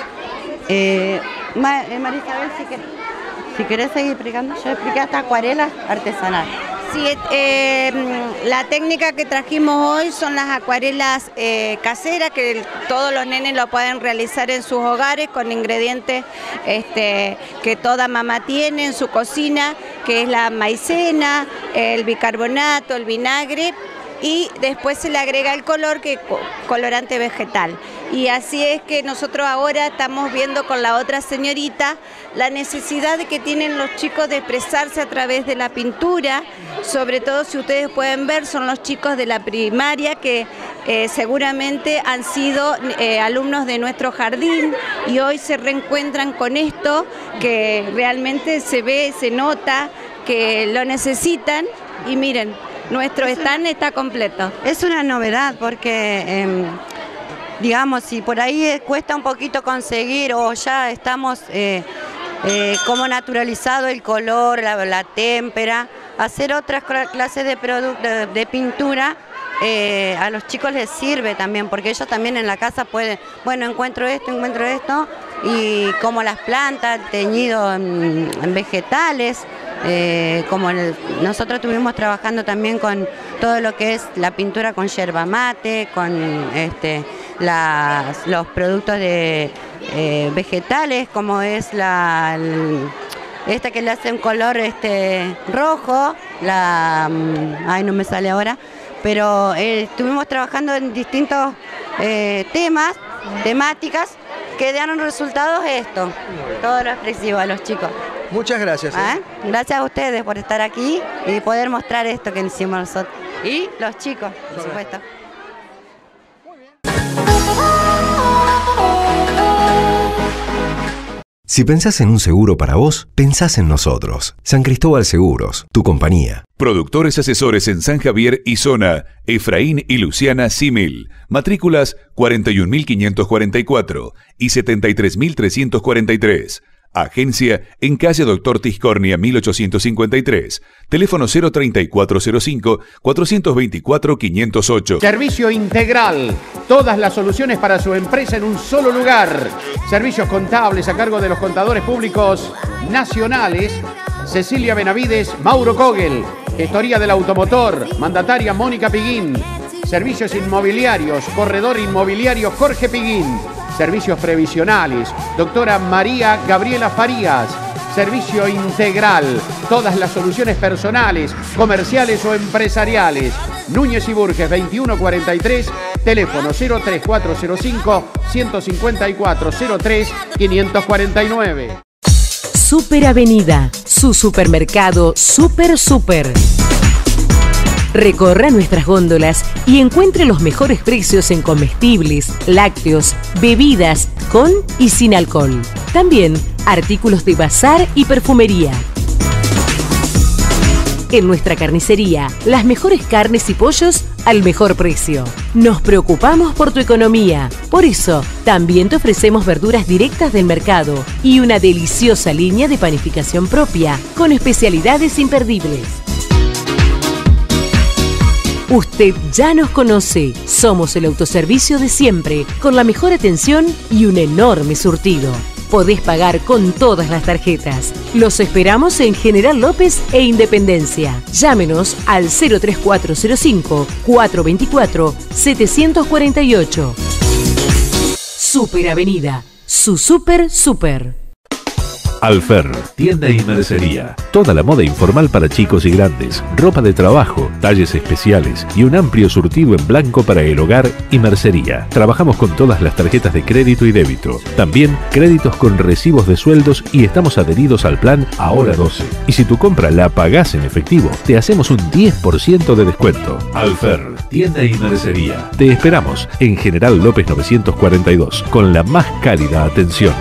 Marisabel, si querés seguir explicando, yo expliqué hasta acuarelas artesanales. Sí, la técnica que trajimos hoy son las acuarelas caseras, que todos los nenes lo pueden realizar en sus hogares con ingredientes que toda mamá tiene en su cocina, que es la maicena, el bicarbonato, el vinagre, y después se le agrega el color, que es colorante vegetal. Y así es que nosotros ahora estamos viendo con la otra señorita la necesidad que tienen los chicos de expresarse a través de la pintura. Sobre todo, si ustedes pueden ver, son los chicos de la primaria que seguramente han sido alumnos de nuestro jardín, y hoy se reencuentran con esto, que realmente se ve, se nota que lo necesitan. Y miren, nuestro stand está completo. Es una novedad porque, digamos, si por ahí cuesta un poquito conseguir, o ya estamos como naturalizado el color, la témpera, hacer otras clases de productos de pintura, a los chicos les sirve también, porque ellos también en la casa pueden, bueno, encuentro esto, y como las plantas, teñido en vegetales, como nosotros estuvimos trabajando también con todo lo que es la pintura con yerba mate, con los productos de vegetales, como es esta que le hace un color rojo, ay, no me sale ahora, pero estuvimos trabajando en distintos temáticas que dieron resultados esto, todo lo expresivo a los chicos. Muchas gracias. Gracias a ustedes por estar aquí y poder mostrar esto que hicimos nosotros. Y los chicos, por supuesto. Si pensás en un seguro para vos, pensás en nosotros. San Cristóbal Seguros, tu compañía. Productores asesores en San Javier y zona, Efraín y Luciana Símil. Matrículas 41.544 y 73.343. Agencia en calle Doctor Tiscornia 1853. Teléfono 03405-424-508. Servicio integral. Todas las soluciones para su empresa en un solo lugar. Servicios contables a cargo de los contadores públicos nacionales. Cecilia Benavides, Mauro Kogel. Gestoría del automotor. Mandataria Mónica Piguín. Servicios inmobiliarios. Corredor inmobiliario Jorge Piguín. Servicios previsionales, doctora María Gabriela Farías. Servicio integral, todas las soluciones personales, comerciales o empresariales. Núñez y Burges 2143, teléfono 03405-154-03-549. Super Avenida, su supermercado Super. Recorra nuestras góndolas y encuentre los mejores precios en comestibles, lácteos, bebidas con y sin alcohol. También artículos de bazar y perfumería. En nuestra carnicería, las mejores carnes y pollos al mejor precio. Nos preocupamos por tu economía. Por eso, también te ofrecemos verduras directas del mercado y una deliciosa línea de panificación propia, con especialidades imperdibles. Usted ya nos conoce. Somos el autoservicio de siempre, con la mejor atención y un enorme surtido. Podés pagar con todas las tarjetas. Los esperamos en General López e Independencia. Llámenos al 03405 424 748. Super Avenida, su super. Alfer, tienda y mercería. Toda la moda informal para chicos y grandes, ropa de trabajo, talles especiales y un amplio surtido en blanco para el hogar y mercería. Trabajamos con todas las tarjetas de crédito y débito. También créditos con recibos de sueldos y estamos adheridos al plan Ahora 12. Y si tu compra la pagás en efectivo, te hacemos un 10% de descuento. Alfer, tienda y mercería. Te esperamos en General López 942 con la más cálida atención.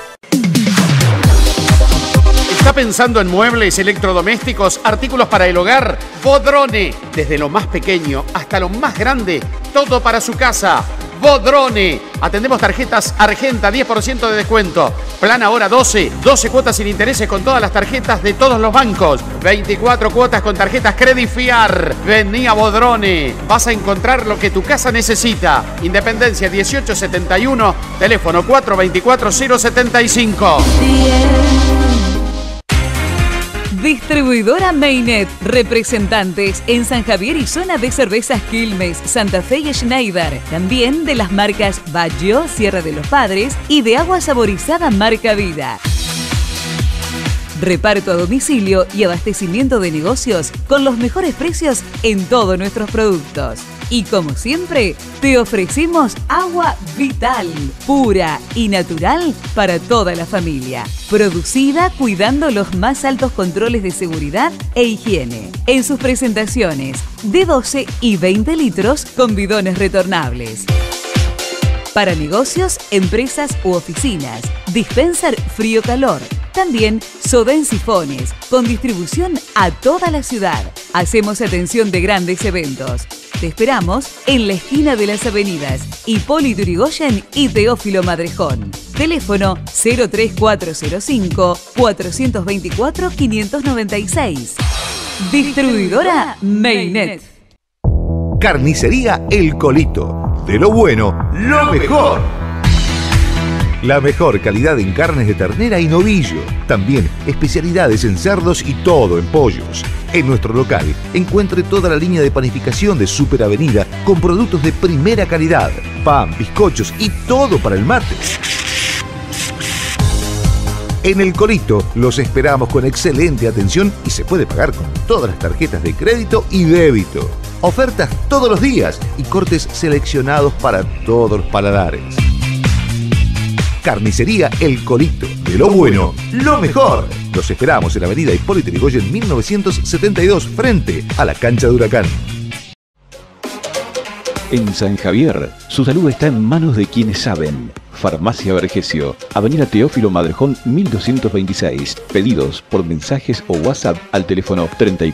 ¿Está pensando en muebles, electrodomésticos, artículos para el hogar? Vodrone. Desde lo más pequeño hasta lo más grande, todo para su casa. Vodrone. Atendemos tarjetas Argenta, 10% de descuento. Plan Ahora 12, 12 cuotas sin intereses con todas las tarjetas de todos los bancos. 24 cuotas con tarjetas Credit Fiar. Vení a Vodrone. Vas a encontrar lo que tu casa necesita. Independencia 1871, teléfono 424-075. Distribuidora Meinet, representantes en San Javier y zona de cervezas Quilmes, Santa Fe y Schneider. También de las marcas Baggio, Sierra de los Padres y de agua saborizada marca Vida. Reparto a domicilio y abastecimiento de negocios con los mejores precios en todos nuestros productos. Y como siempre, te ofrecemos agua Vital, pura y natural para toda la familia. Producida cuidando los más altos controles de seguridad e higiene. En sus presentaciones de 12 y 20 litros con bidones retornables. Para negocios, empresas u oficinas. Dispenser frío-calor. También soda en sifones, con distribución a toda la ciudad. Hacemos atención de grandes eventos. Te esperamos en la esquina de las avenidas Hipólito Yrigoyen y Teófilo Madrejón. Teléfono 03405 424 596. Distribuidora Meinet. Carnicería El Colito. De lo bueno, lo mejor. La mejor calidad en carnes de ternera y novillo. También especialidades en cerdos y todo en pollos. En nuestro local encuentre toda la línea de panificación de Super Avenida con productos de primera calidad. Pan, bizcochos y todo para el mate. En El Colito los esperamos con excelente atención y se puede pagar con todas las tarjetas de crédito y débito. Ofertas todos los días y cortes seleccionados para todos los paladares. Carnicería El Colito. De lo bueno, lo mejor. Los esperamos en la avenida Hipólito Yrigoyen 1972, frente a la cancha de Huracán. En San Javier, su salud está en manos de quienes saben. Farmacia Vergesio, avenida Teófilo Madrejón 1226. Pedidos por mensajes o WhatsApp al teléfono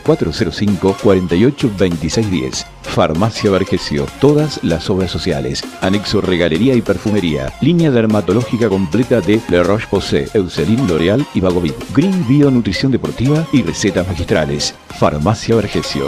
3405-482610. Farmacia Vergesio, todas las obras sociales, anexo regalería y perfumería, línea dermatológica completa de Le Roche-Posay, Eucerin, L'Oreal y Vagovit, Green Bio Nutrición Deportiva y recetas magistrales. Farmacia Vergesio.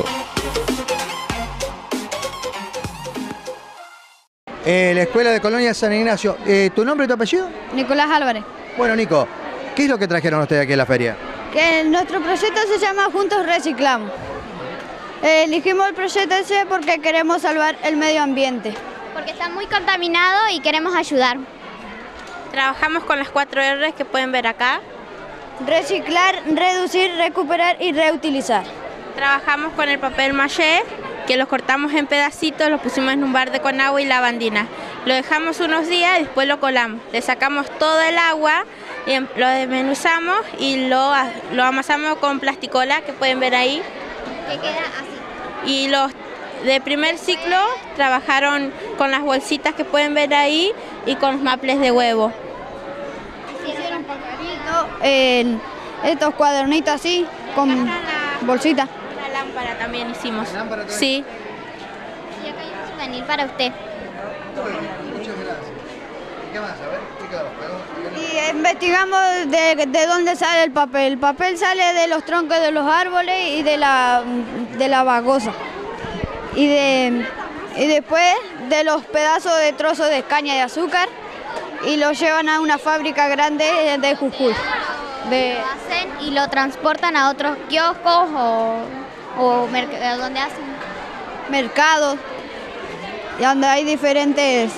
La Escuela de Colonia San Ignacio. ¿Tu nombre y tu apellido? Nicolás Álvarez. Bueno, Nico, ¿qué es lo que trajeron ustedes aquí a la feria? Que nuestro proyecto se llama Juntos Reciclamos. Elegimos el proyecto ese porque queremos salvar el medio ambiente. Porque está muy contaminado y queremos ayudar. Trabajamos con las 4 R's que pueden ver acá. Reciclar, reducir, recuperar y reutilizar. Trabajamos con el papel maché, que los cortamos en pedacitos, los pusimos en un balde con agua y lavandina. Lo dejamos unos días y después lo colamos. Le sacamos todo el agua, y lo desmenuzamos y lo amasamos con plasticola, que pueden ver ahí. Que queda así. Y los de primer ciclo trabajaron con las bolsitas que pueden ver ahí y con los maples de huevo. Hicieron pajaritos, estos cuadernitos así, con bolsita. Una lámpara también hicimos. Sí. Y acá hay un souvenir para usted. Muchas gracias. ¿Qué más? A ver, ¿qué quedó? Y investigamos de dónde sale el papel. El papel sale de los troncos de los árboles y de la bagosa. Y después de los pedazos de trozos de caña de azúcar y lo llevan a una fábrica grande de Jujuy. Lo hacen y lo transportan a otros kioscos o donde hacen mercados y donde hay diferentes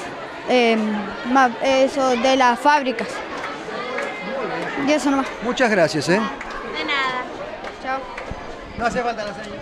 eso de las fábricas. Y eso nomás. Muchas gracias, De nada. Chao. No hace falta la señal.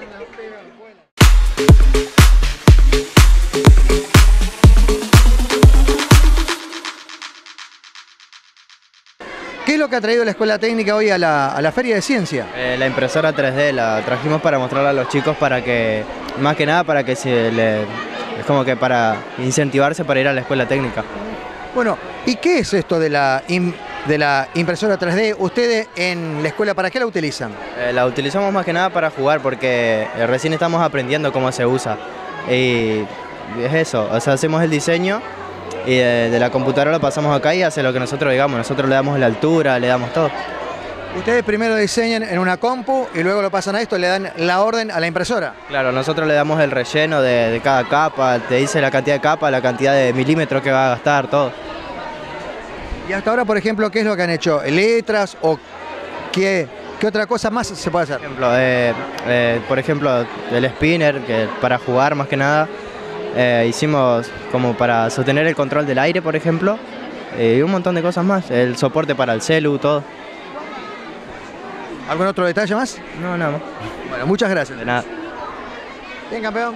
¿Qué es lo que ha traído la Escuela Técnica hoy a la Feria de Ciencia? La impresora 3D la trajimos para mostrarla a los chicos para que, más que nada, para que es como que para incentivarse para ir a la Escuela Técnica. Bueno, ¿y qué es esto de la impresora 3D? ¿Ustedes en la escuela para qué la utilizan? La utilizamos más que nada para jugar porque recién estamos aprendiendo cómo se usa. Y es eso, o sea, hacemos el diseño y de la computadora lo pasamos acá y hace lo que nosotros digamos. Nosotros le damos la altura, le damos todo. Ustedes primero diseñan en una compu y luego lo pasan a esto, le dan la orden a la impresora. Claro, nosotros le damos el relleno de cada capa, te dice la cantidad de capa, la cantidad de milímetros que va a gastar, todo. Y hasta ahora, por ejemplo, ¿qué es lo que han hecho? ¿Letras o qué otra cosa más se puede hacer? Por ejemplo, el spinner, que para jugar más que nada, hicimos como para sostener el control del aire, por ejemplo, y un montón de cosas más, el soporte para el celu, todo. ¿Algún otro detalle más? No, nada más. Bueno, muchas gracias. De nada. Bien, campeón.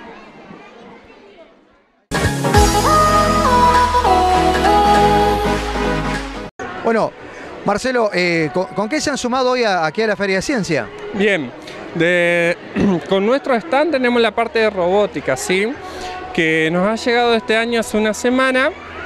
Bueno, Marcelo, ¿con qué se han sumado hoy aquí a la Feria de Ciencia? Bien, con nuestro stand tenemos la parte de robótica, ¿sí? Que nos ha llegado este año hace una semana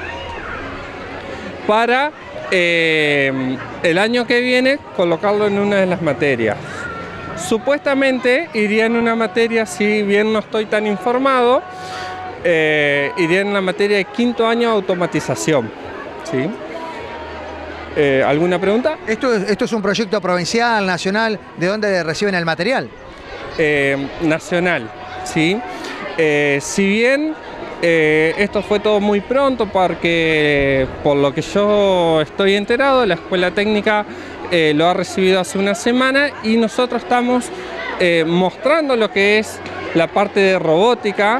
para el año que viene colocarlo en una de las materias. Supuestamente iría en una materia, si bien no estoy tan informado, iría en la materia de quinto año de automatización, ¿sí? ¿Alguna pregunta? ¿Esto es un proyecto provincial, nacional? ¿De dónde reciben el material? Nacional, ¿sí? Si bien esto fue todo muy pronto, porque por lo que yo estoy enterado, la Escuela Técnica lo ha recibido hace una semana y nosotros estamos mostrando lo que es la parte de robótica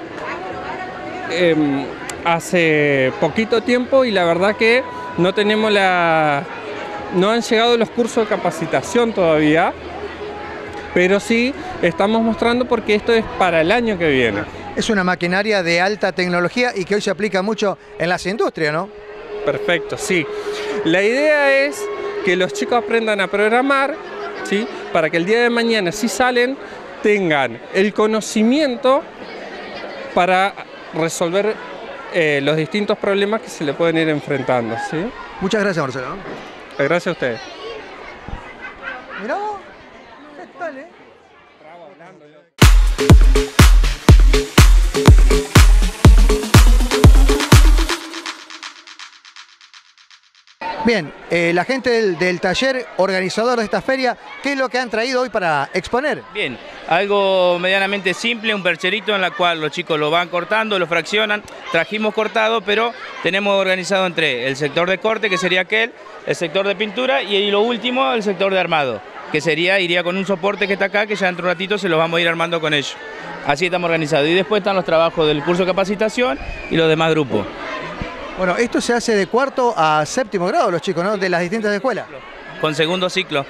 hace poquito tiempo y la verdad que no tenemos no han llegado los cursos de capacitación todavía, pero sí estamos mostrando porque esto es para el año que viene. Es una maquinaria de alta tecnología y que hoy se aplica mucho en las industrias, ¿no? Perfecto, sí. La idea es que los chicos aprendan a programar, ¿sí? Para que el día de mañana, si salen, tengan el conocimiento para resolver los distintos problemas que se le pueden ir enfrentando, ¿sí? Muchas gracias, Marcelo. Gracias a ustedes. Mirá, ¿qué tal, Bien, la gente del taller organizador de esta feria, ¿qué es lo que han traído hoy para exponer? Bien, algo medianamente simple, un percherito en la cual los chicos lo van cortando, lo fraccionan, trajimos cortado, pero tenemos organizado entre el sector de corte, que sería aquel, el sector de pintura y lo último, el sector de armado, que iría con un soporte que está acá, que ya dentro de un ratito se los vamos a ir armando con ellos. Así estamos organizados. Y después están los trabajos del curso de capacitación y los demás grupos. Bueno, esto se hace de cuarto a séptimo grado los chicos, ¿no? De las distintas escuelas. Con segundo ciclo.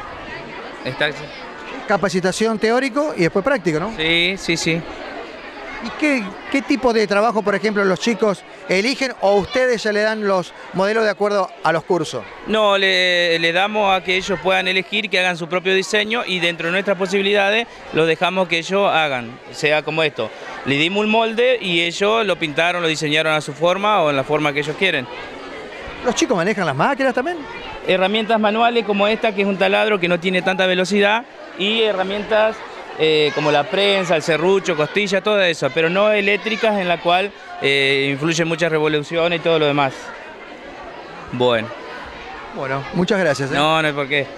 Capacitación teórico y después práctico, ¿no? Sí, sí, sí. ¿Y qué tipo de trabajo, por ejemplo, los chicos eligen o ustedes ya le dan los modelos de acuerdo a los cursos? No, le damos a que ellos puedan elegir, que hagan su propio diseño y dentro de nuestras posibilidades los dejamos que ellos hagan, sea como esto. Le dimos un molde y ellos lo pintaron, lo diseñaron a su forma o en la forma que ellos quieren. ¿Los chicos manejan las máquinas también? Herramientas manuales como esta, que es un taladro que no tiene tanta velocidad, y herramientas como la prensa, el serrucho, costilla, todo eso, pero no eléctricas, en la cual influyen muchas revoluciones y todo lo demás. Bueno, muchas gracias. No hay por qué.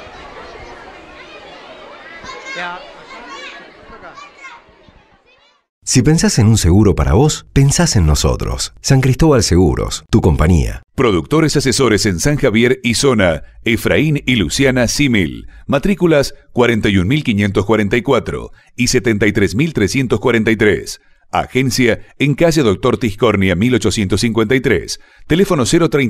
Si pensás en un seguro para vos, pensás en nosotros. San Cristóbal Seguros, tu compañía. Productores asesores en San Javier y zona, Efraín y Luciana Simil. Matrículas 41.544 y 73.343. Agencia en calle Doctor Tiscornia 1853. Teléfono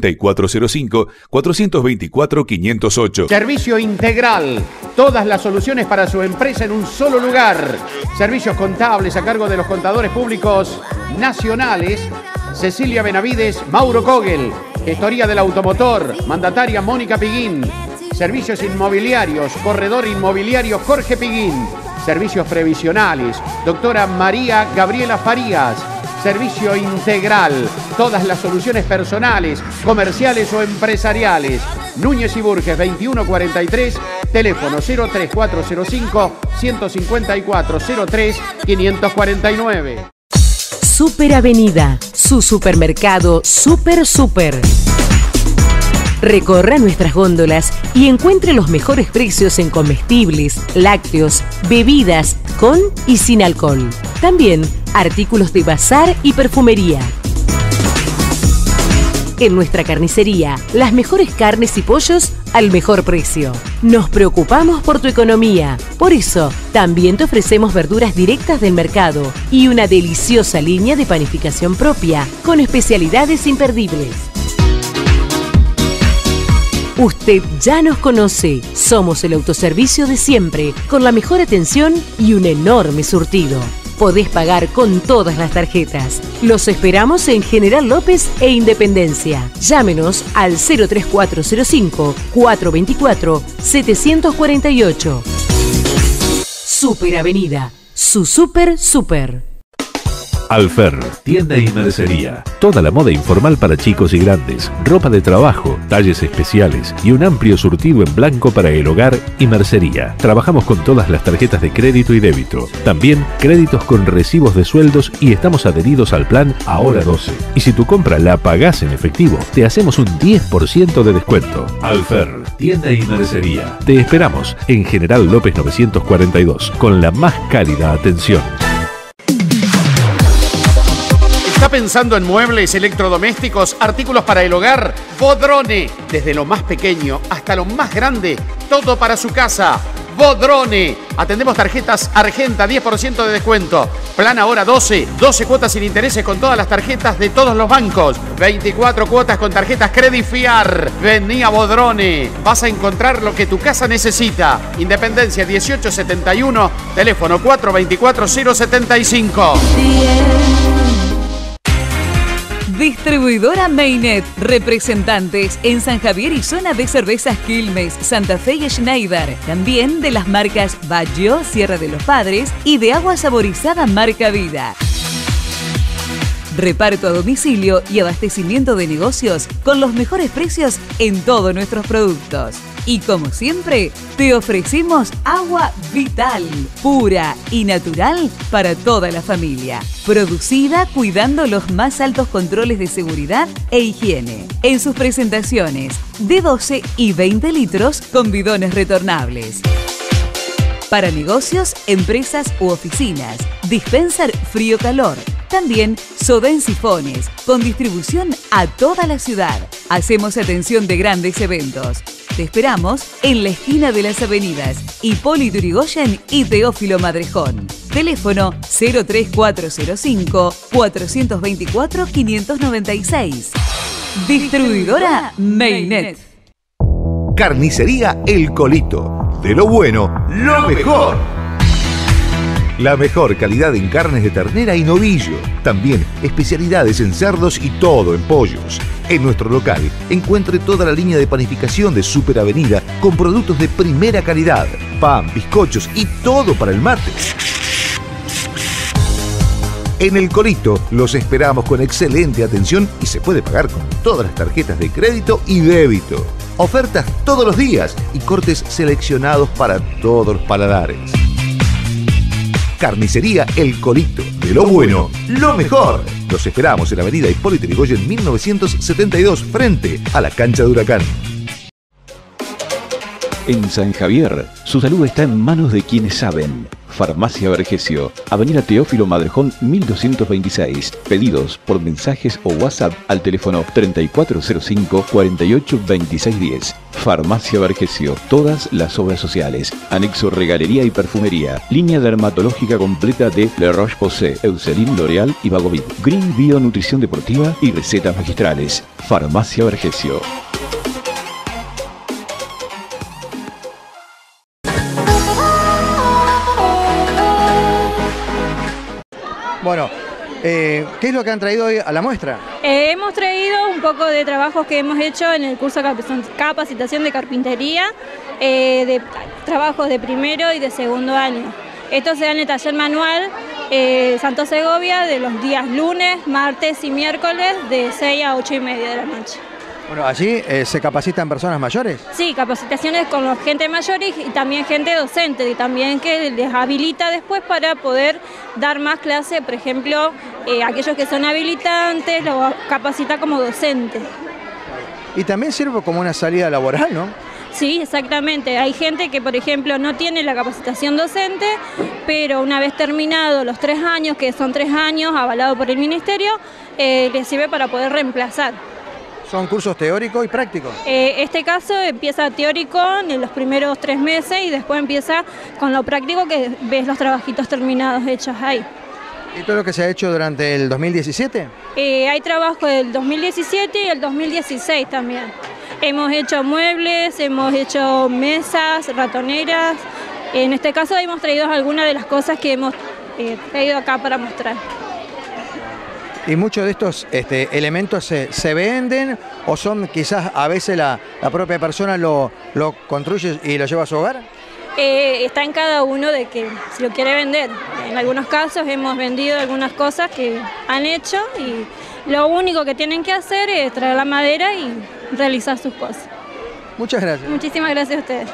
03405-424-508. Servicio integral. Todas las soluciones para su empresa en un solo lugar. Servicios contables a cargo de los contadores públicos nacionales. Cecilia Benavides, Mauro Kogel. Gestoría del automotor. Mandataria Mónica Piguín. Servicios inmobiliarios. Corredor inmobiliario Jorge Piguín. Servicios previsionales, doctora María Gabriela Farías. Servicio integral, todas las soluciones personales, comerciales o empresariales. Núñez y Burges 2143, teléfono 03405-154-03-549. Super Avenida, su supermercado Super. Recorra nuestras góndolas y encuentre los mejores precios en comestibles, lácteos, bebidas con y sin alcohol. También artículos de bazar y perfumería. En nuestra carnicería, las mejores carnes y pollos al mejor precio. Nos preocupamos por tu economía. Por eso, también te ofrecemos verduras directas del mercado y una deliciosa línea de panificación propia con especialidades imperdibles. Usted ya nos conoce. Somos el autoservicio de siempre, con la mejor atención y un enorme surtido. Podés pagar con todas las tarjetas. Los esperamos en General López e Independencia. Llámenos al 03405-424-748. Super Avenida, su super. Alfer, tienda y mercería. Toda la moda informal para chicos y grandes, ropa de trabajo, talles especiales y un amplio surtido en blanco para el hogar y mercería. Trabajamos con todas las tarjetas de crédito y débito. También créditos con recibos de sueldos y estamos adheridos al plan Ahora 12. Y si tu compra la pagás en efectivo, te hacemos un 10% de descuento. Alfer, tienda y mercería. Te esperamos en General López 942 con la más cálida atención. ¿Está pensando en muebles, electrodomésticos, artículos para el hogar? Vodrone. Desde lo más pequeño hasta lo más grande, todo para su casa. Vodrone. Atendemos tarjetas Argenta, 10% de descuento. Plan Ahora 12, 12 cuotas sin intereses con todas las tarjetas de todos los bancos. 24 cuotas con tarjetas Credifiar. Vení a Vodrone. Vas a encontrar lo que tu casa necesita. Independencia 1871, teléfono 424-075. Distribuidora Mainet, representantes en San Javier y zona de cervezas Quilmes, Santa Fe y Schneider. También de las marcas Baggio, Sierra de los Padres y de agua saborizada marca Vida. Reparto a domicilio y abastecimiento de negocios con los mejores precios en todos nuestros productos. Y como siempre, te ofrecemos agua Vital, pura y natural para toda la familia. Producida cuidando los más altos controles de seguridad e higiene. En sus presentaciones de 12 y 20 litros con bidones retornables. Para negocios, empresas u oficinas. Dispenser frío-calor. También soda en sifones, con distribución a toda la ciudad. Hacemos atención de grandes eventos. Te esperamos en la esquina de las avenidas Hipólito Yrigoyen y Teófilo Madrejón. Teléfono 03405-424-596. Distribuidora Mainet. Carnicería El Colito. De lo bueno, lo mejor. La mejor calidad en carnes de ternera y novillo. También especialidades en cerdos y todo en pollos. En nuestro local encuentre toda la línea de panificación de Super Avenida con productos de primera calidad. Pan, bizcochos y todo para el mate. En El Colito los esperamos con excelente atención y se puede pagar con todas las tarjetas de crédito y débito. Ofertas todos los días y cortes seleccionados para todos los paladares. Carnicería El Colito. De lo bueno, lo mejor. Los esperamos en la avenida Hipólito Yrigoyen 1972, frente a la cancha de Huracán. En San Javier, su salud está en manos de quienes saben. Farmacia Vergesio, Avenida Teófilo Madrejón 1226. Pedidos por mensajes o WhatsApp al teléfono 3405-482610. Farmacia Vergesio, todas las obras sociales, anexo regalería y perfumería, línea dermatológica completa de Le Roche-Posay, Eucerin, L'Oreal y Vagovit, Green Bio Nutrición Deportiva y recetas magistrales. Farmacia Vergesio. Bueno, ¿qué es lo que han traído hoy a la muestra? Hemos traído un poco de trabajos que hemos hecho en el curso de capacitación de carpintería, de trabajos de primero y de segundo año. Esto se da en el taller manual Santo Segovia de los días lunes, martes y miércoles de 6 a 8:30 de la noche. Bueno, allí se capacitan personas mayores. Sí, capacitaciones con los gente mayor y también gente docente, y también que les habilita después para poder dar más clases, por ejemplo, aquellos que son habilitantes, los capacita como docente. Y también sirve como una salida laboral, ¿no? Sí, exactamente. Hay gente que, por ejemplo, no tiene la capacitación docente, pero una vez terminado los 3 años, que son 3 años avalado por el Ministerio, les sirve para poder reemplazar. ¿Son cursos teóricos y prácticos? Este caso empieza teórico en los primeros 3 meses y después empieza con lo práctico, que ves los trabajitos terminados hechos ahí. ¿Y todo lo que se ha hecho durante el 2017? Hay trabajo del 2017 y el 2016 también. Hemos hecho muebles, hemos hecho mesas, ratoneras. En este caso hemos traído algunas de las cosas que hemos traído acá para mostrar. ¿Y muchos de estos elementos se venden o son quizás a veces la propia persona lo construye y lo lleva a su hogar? Está en cada uno de que si lo quiere vender. En algunos casos hemos vendido algunas cosas que han hecho y lo único que tienen que hacer es traer la madera y realizar sus cosas. Muchas gracias. Muchísimas gracias a ustedes.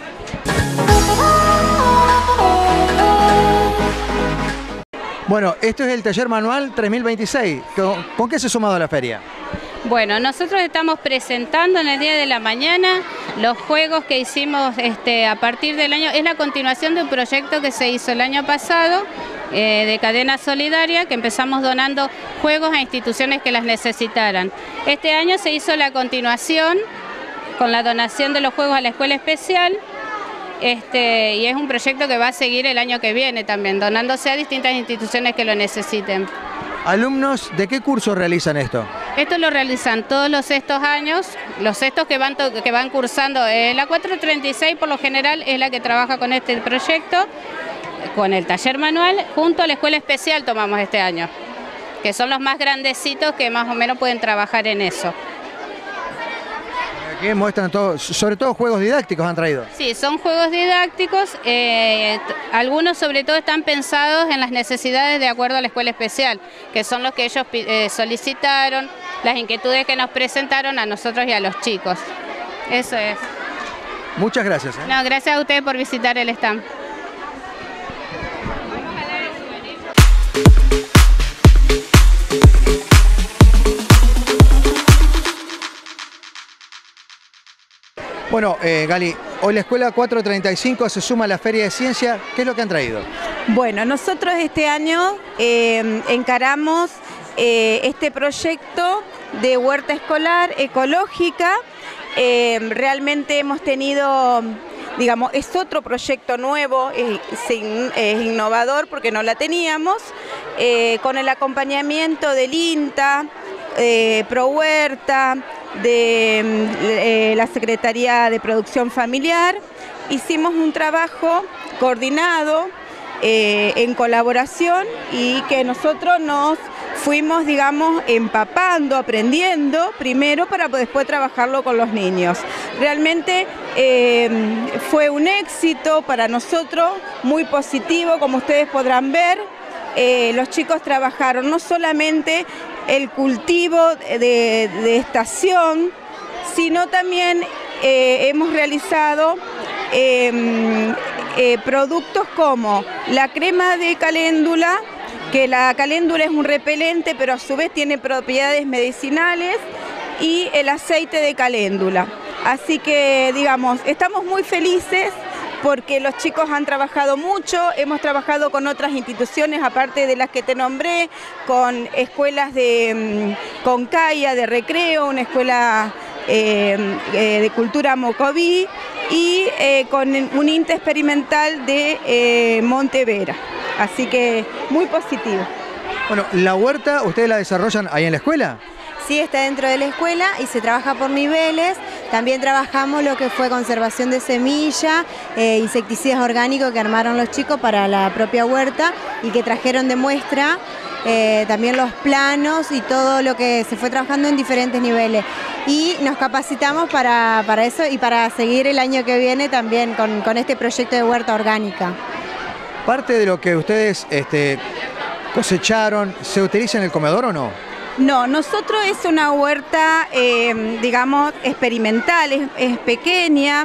Bueno, esto es el taller manual 3026. ¿Con qué se ha sumado a la feria? Bueno, nosotros estamos presentando en el día de la mañana los juegos que hicimos a partir del año. Es la continuación de un proyecto que se hizo el año pasado de Cadena Solidaria, que empezamos donando juegos a instituciones que las necesitaran. Este año se hizo la continuación con la donación de los juegos a la escuela especial. Y es un proyecto que va a seguir el año que viene también, donándose a distintas instituciones que lo necesiten. ¿Alumnos de qué curso realizan esto? Esto lo realizan todos los sextos años, los sextos que van cursando. La 436 por lo general es la que trabaja con este proyecto, con el taller manual, junto a la escuela especial tomamos este año, que son los más grandecitos que más o menos pueden trabajar en eso. Aquí muestran todo, sobre todo juegos didácticos han traído. Sí, son juegos didácticos, algunos sobre todo están pensados en las necesidades de acuerdo a la escuela especial, que son los que ellos solicitaron, las inquietudes que nos presentaron a nosotros y a los chicos. Eso es. Muchas gracias. No, gracias a ustedes por visitar el stand. Bueno, Gali, hoy la Escuela 435 se suma a la Feria de Ciencia. ¿Qué es lo que han traído? Bueno, nosotros este año encaramos este proyecto de huerta escolar ecológica. Realmente hemos tenido, digamos, es otro proyecto nuevo, es innovador porque no la teníamos, con el acompañamiento del INTA, Pro Huerta, de la Secretaría de Producción Familiar. Hicimos un trabajo coordinado en colaboración y que nosotros nos fuimos, digamos, empapando, aprendiendo primero para después trabajarlo con los niños. Realmente fue un éxito para nosotros, muy positivo, como ustedes podrán ver. Los chicos trabajaron no solamente el cultivo de estación, sino también hemos realizado productos como la crema de caléndula, que la caléndula es un repelente, pero a su vez tiene propiedades medicinales, y el aceite de caléndula. Así que, digamos, estamos muy felices porque los chicos han trabajado mucho, hemos trabajado con otras instituciones, aparte de las que te nombré, con escuelas con CAIA de recreo, una escuela de cultura Mocoví, y con un INTA experimental de Montevera. Así que muy positivo. Bueno, ¿la huerta ustedes la desarrollan ahí en la escuela? Sí, está dentro de la escuela y se trabaja por niveles. También trabajamos lo que fue conservación de semilla, insecticidas orgánicos que armaron los chicos para la propia huerta y que trajeron de muestra. También los planos y todo lo que se fue trabajando en diferentes niveles. Y nos capacitamos para eso y para seguir el año que viene también con este proyecto de huerta orgánica. ¿Parte de lo que ustedes cosecharon se utiliza en el comedor o no? No, nosotros es una huerta, digamos, experimental, es pequeña.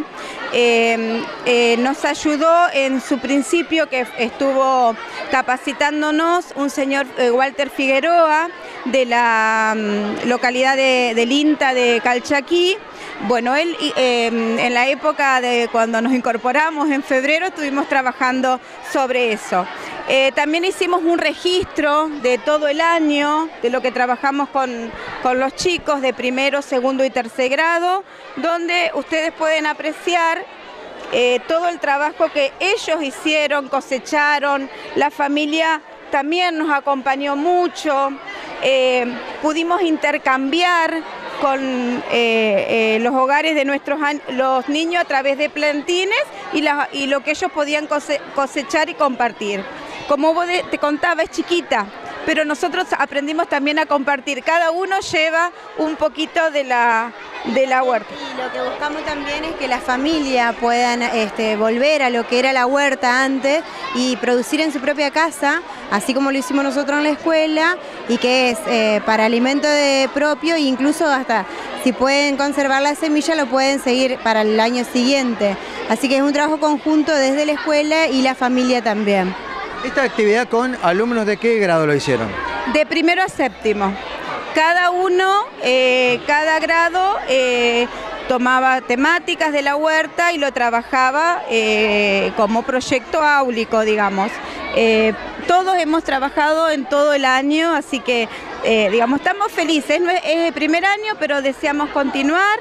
Nos ayudó en su principio, que estuvo capacitándonos, un señor Walter Figueroa, de la localidad del INTA de Calchaquí. Bueno, él en la época de cuando nos incorporamos en febrero estuvimos trabajando sobre eso. También hicimos un registro de todo el año, de lo que trabajamos con los chicos de primero, segundo y tercer grado, donde ustedes pueden apreciar todo el trabajo que ellos hicieron, cosecharon. La familia también nos acompañó mucho, pudimos intercambiar con los hogares de los niños a través de plantines y lo que ellos podían cosechar y compartir. Como vos te contaba, es chiquita, pero nosotros aprendimos también a compartir. Cada uno lleva un poquito de la huerta. Y lo que buscamos también es que las familias puedan volver a lo que era la huerta antes y producir en su propia casa, así como lo hicimos nosotros en la escuela, y que es para alimento propio, e incluso hasta si pueden conservar la semilla lo pueden seguir para el año siguiente. Así que es un trabajo conjunto desde la escuela y la familia también. ¿Esta actividad con alumnos de qué grado lo hicieron? De primero a séptimo. Cada uno, cada grado tomaba temáticas de la huerta y lo trabajaba como proyecto áulico, digamos. Todos hemos trabajado en todo el año, así que digamos, estamos felices. No es el primer año, pero deseamos continuar.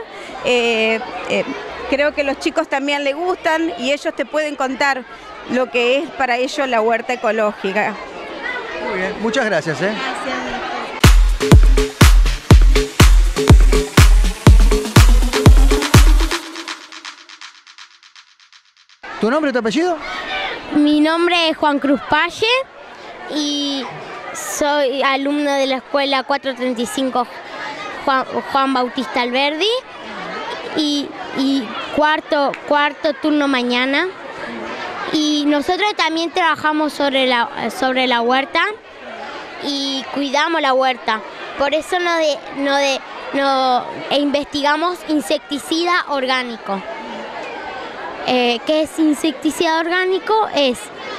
Creo que los chicos también les gustan y ellos te pueden contar lo que es para ellos la huerta ecológica. Muy bien, muchas gracias. Gracias. ¿Tu nombre y tu apellido? Mi nombre es Juan Cruz Palle y soy alumna de la escuela 435 Juan Bautista Alberdi y cuarto turno mañana. Y nosotros también trabajamos sobre la huerta y cuidamos la huerta. Por eso investigamos insecticida orgánico. ¿Qué es insecticida orgánico? Es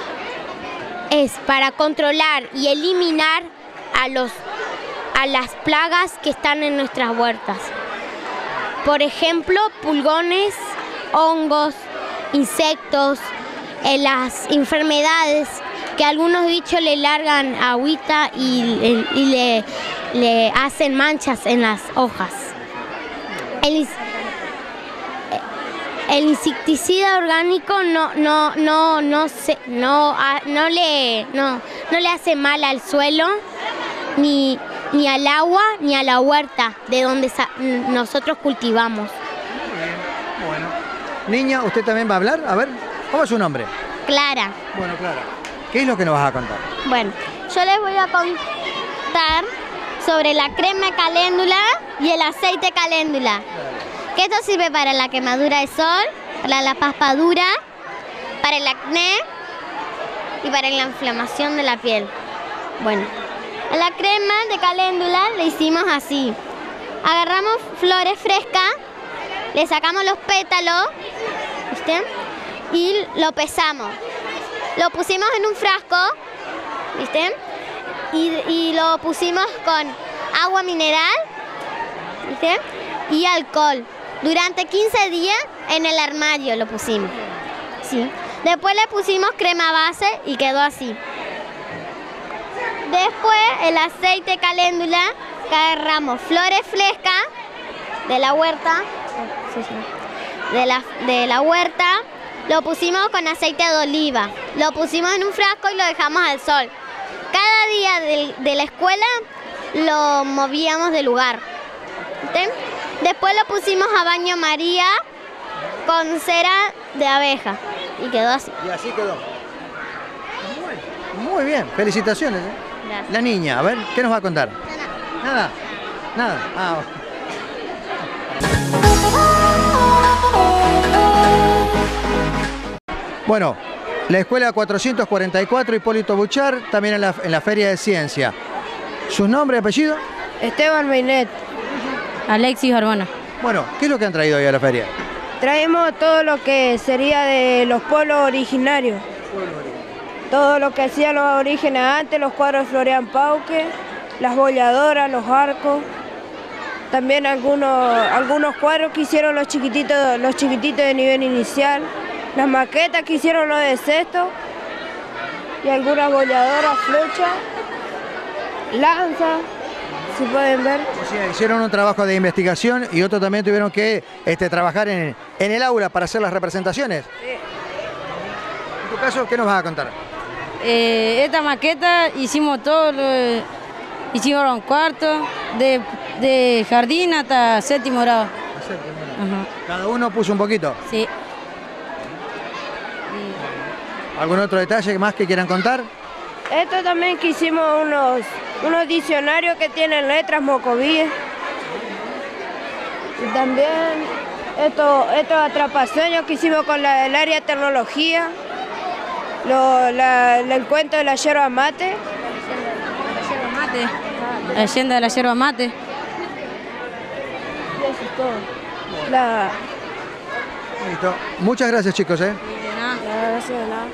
para controlar y eliminar a las plagas que están en nuestras huertas. Por ejemplo, pulgones, hongos, insectos, las enfermedades que algunos bichos le largan agüita y le hacen manchas en las hojas. El insecticida orgánico no le hace mal al suelo, ni al agua, ni a la huerta de donde nosotros cultivamos. Muy bien, bueno. Niña, ¿usted también va a hablar? A ver, ¿cómo es su nombre? Clara. Bueno, Clara. ¿Qué es lo que nos vas a contar? Bueno, yo les voy a contar sobre la crema caléndula y el aceite caléndula. Que esto sirve para la quemadura de sol, para la paspadura, para el acné y para la inflamación de la piel. Bueno, a la crema de caléndula le hicimos así. Agarramos flores frescas, le sacamos los pétalos, ¿viste? Y lo pesamos. Lo pusimos en un frasco, ¿viste? Y lo pusimos con agua mineral, ¿viste? Y alcohol. Durante 15 días en el armario lo pusimos. ¿Sí? Después le pusimos crema base y quedó así. Después el aceite caléndula, que agarramos flores frescas de la huerta, de la huerta, lo pusimos con aceite de oliva, lo pusimos en un frasco y lo dejamos al sol. Cada día de la escuela lo movíamos de lugar. ¿Sí? Después lo pusimos a baño María con cera de abeja y quedó así. Y así quedó. Muy bien, felicitaciones. Gracias. La niña, a ver, ¿qué nos va a contar? Nada. Nada. Ah. Bueno, la escuela 444 Hipólito Buchar, también en la Feria de Ciencia. ¿Sus nombre y apellido? Esteban Beinet. Alexis Arbona. Bueno, ¿qué es lo que han traído hoy a la feria? Traemos todo lo que sería de los pueblos originarios. Todo lo que hacían los orígenes antes, los cuadros de Florian Pauque, las bolladoras, los arcos. También algunos cuadros que hicieron los chiquititos de nivel inicial. Las maquetas que hicieron los de sexto. Y algunas bolladoras, flechas, lanzas, si pueden ver. O sea, hicieron un trabajo de investigación y otros también tuvieron que trabajar en el aula para hacer las representaciones. Sí. En tu caso, ¿qué nos vas a contar? Esta maqueta hicimos hicimos un cuarto, de jardín hasta séptimo grado. Ajá. ¿Cada uno puso un poquito? Sí. ¿Algún otro detalle más que quieran contar? Esto también que hicimos unos diccionarios que tienen letras mocovíes. Y también estos atrapasueños que hicimos con el área de tecnología. El cuento de la yerba mate. La leyenda de la yerba mate. Y eso es todo. Listo. Muchas gracias, chicos. De nada. Gracias, de nada.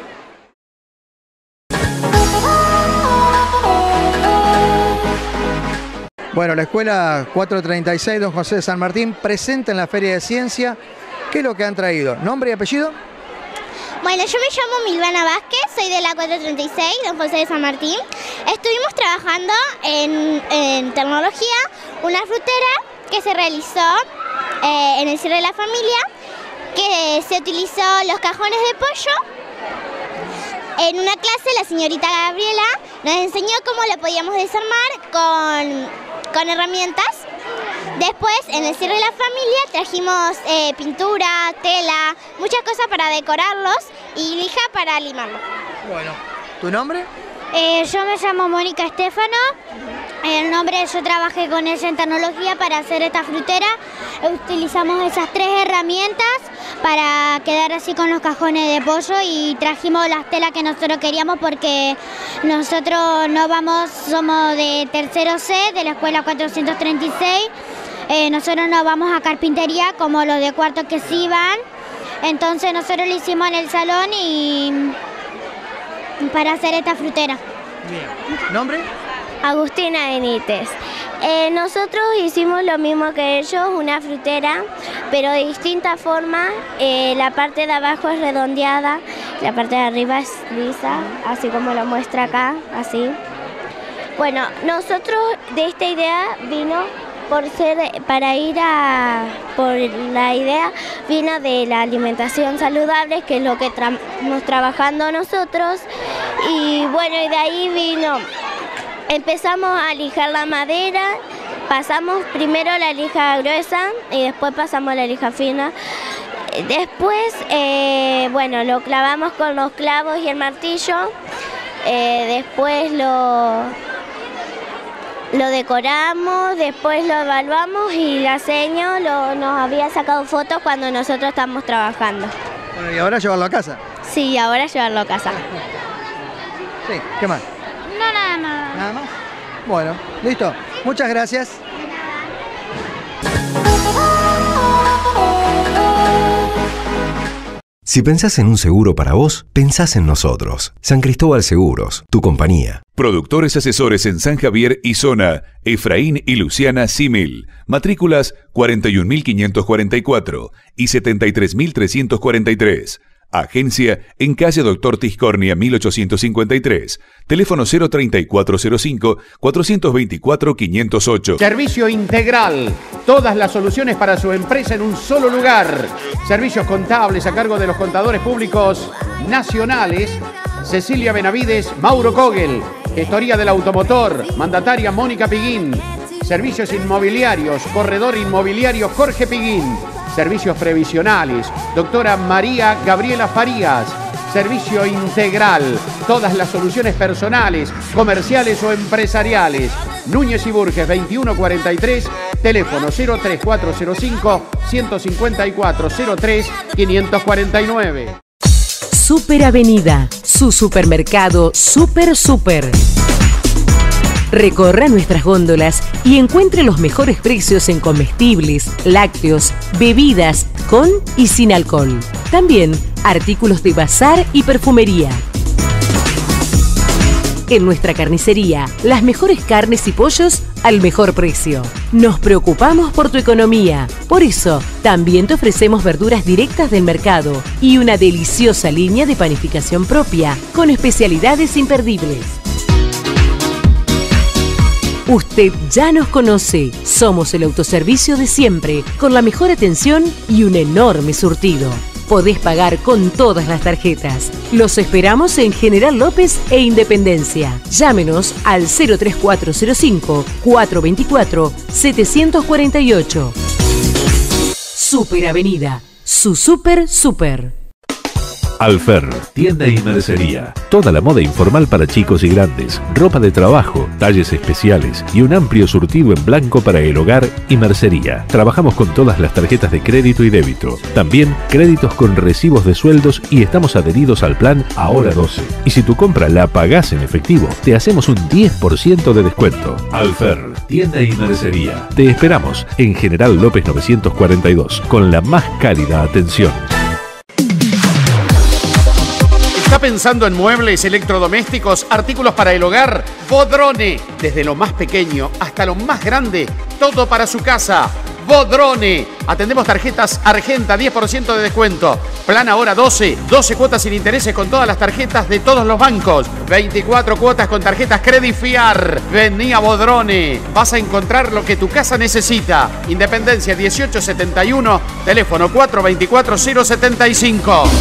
Bueno, la escuela 436 Don José de San Martín presenta en la Feria de Ciencia. ¿Qué es lo que han traído? ¿Nombre y apellido? Bueno, yo me llamo Milvana Vázquez, soy de la 436, Don José de San Martín. Estuvimos trabajando en tecnología, una frutera que se realizó en el cierre de la familia, que se utilizó los cajones de pollo. En una clase la señorita Gabriela nos enseñó cómo lo podíamos desarmar con herramientas. Después, en el cierre de la familia, trajimos pintura, tela, muchas cosas para decorarlos y lija para limarlos. Bueno, ¿tu nombre? Yo me llamo Mónica Estefano. Yo trabajé con ella en tecnología para hacer esta frutera. Utilizamos esas 3 herramientas para quedar así con los cajones de pollo y trajimos las telas que nosotros queríamos porque nosotros somos de tercero C de la escuela 436. Nosotros no vamos a carpintería como los de cuarto que sí van. Entonces nosotros lo hicimos en el salón y para hacer esta frutera. Bien. ¿Nombre? Agustina Benítez. Nosotros hicimos lo mismo que ellos, una frutera, pero de distinta forma. La parte de abajo es redondeada, la parte de arriba es lisa, así como lo muestra acá, así. Bueno, nosotros de esta idea vino por la idea vino de la alimentación saludable, que es lo que estamos trabajando nosotros. Y bueno, y de ahí empezamos a lijar la madera, pasamos primero la lija gruesa y después pasamos a la lija fina. Después, lo clavamos con los clavos y el martillo después lo decoramos, después lo evaluamos y la seño nos había sacado fotos cuando nosotros estábamos trabajando. Bueno, ¿y ahora llevarlo a casa? Sí, ahora llevarlo a casa. Sí, ¿qué más? No, nada más. ¿Nada más? Bueno, listo. Muchas gracias. Si pensás en un seguro para vos, pensás en nosotros. San Cristóbal Seguros, tu compañía. Productores asesores en San Javier y zona, Efraín y Luciana Simil. Matrículas 41.544 y 73.343. Agencia en calle Doctor Tiscornia 1853. Teléfono 03405-424-508. Servicio integral. Todas las soluciones para su empresa en un solo lugar. Servicios contables a cargo de los contadores públicos nacionales. Cecilia Benavides, Mauro Kogel. Gestoría del automotor. Mandataria Mónica Piguín. Servicios inmobiliarios. Corredor inmobiliario Jorge Piguín. Servicios previsionales, doctora María Gabriela Farías. Servicio integral, todas las soluciones personales, comerciales o empresariales. Núñez y Burges 2143, teléfono 03405-154-03-549. Super Avenida, su supermercado Super. Recorra nuestras góndolas y encuentre los mejores precios en comestibles, lácteos, bebidas, con y sin alcohol. También artículos de bazar y perfumería. En nuestra carnicería, las mejores carnes y pollos al mejor precio. Nos preocupamos por tu economía. Por eso, también te ofrecemos verduras directas del mercado y una deliciosa línea de panificación propia, con especialidades imperdibles. Usted ya nos conoce. Somos el autoservicio de siempre, con la mejor atención y un enorme surtido. Podés pagar con todas las tarjetas. Los esperamos en General López e Independencia. Llámenos al 03405-424-748. Super Avenida, su super. Alfer, tienda y mercería. Toda la moda informal para chicos y grandes, ropa de trabajo, talles especiales y un amplio surtido en blanco para el hogar y mercería. Trabajamos con todas las tarjetas de crédito y débito. También créditos con recibos de sueldos y estamos adheridos al plan Ahora 12. Y si tu compra la pagás en efectivo, te hacemos un 10% de descuento. Alfer, tienda y mercería. Te esperamos en General López 942 con la más cálida atención. ¿Está pensando en muebles, electrodomésticos, artículos para el hogar? Bodrone. Desde lo más pequeño hasta lo más grande, todo para su casa. Bodrone. Atendemos tarjetas Argenta, 10% de descuento. Plan Ahora 12 cuotas sin intereses con todas las tarjetas de todos los bancos. 24 cuotas con tarjetas Credit Fiar. Vení a Bodrone. Vas a encontrar lo que tu casa necesita. Independencia 1871, teléfono 424-075.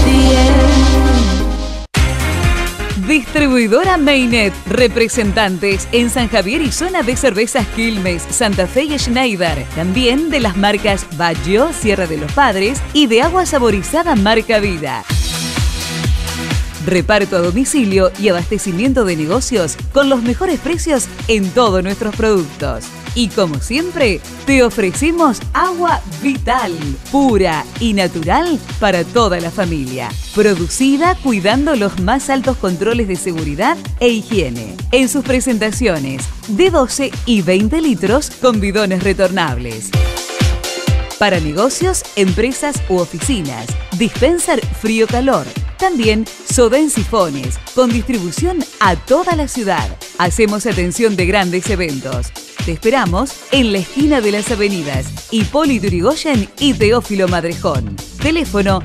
Distribuidora Mainet, representantes en San Javier y zona de cervezas Quilmes, Santa Fe y Schneider. También de las marcas Baggio, Sierra de los Padres y de agua saborizada marca Vida. Reparto a domicilio y abastecimiento de negocios con los mejores precios en todos nuestros productos. Y como siempre, te ofrecemos agua Vital, pura y natural para toda la familia. Producida cuidando los más altos controles de seguridad e higiene. En sus presentaciones de 12 y 20 litros con bidones retornables. Para negocios, empresas u oficinas. Dispenser frío-calor. También soda en sifones, con distribución a toda la ciudad. Hacemos atención de grandes eventos. Te esperamos en la esquina de las avenidas Hipólito Yrigoyen y Teófilo Madrejón. Teléfono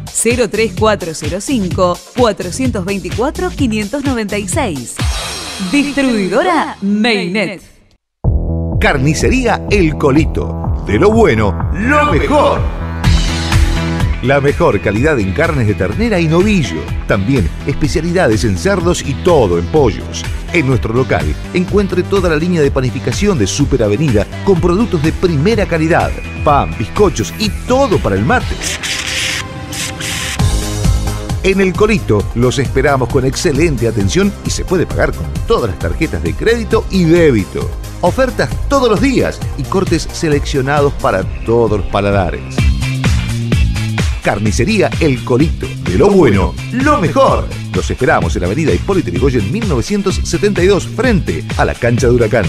03405-424-596. Distribuidora Mainet. Carnicería El Colito. De lo bueno, lo mejor. La mejor calidad en carnes de ternera y novillo. También especialidades en cerdos y todo en pollos. En nuestro local encuentre toda la línea de panificación de Super Avenida con productos de primera calidad. Pan, bizcochos y todo para el mate. En El Colito los esperamos con excelente atención y se puede pagar con todas las tarjetas de crédito y débito. Ofertas todos los días y cortes seleccionados para todos los paladares. Carnicería El Colito. De lo bueno, lo mejor. Los esperamos en la avenida Hipólito Yrigoyen 1972, frente a la cancha de Huracán.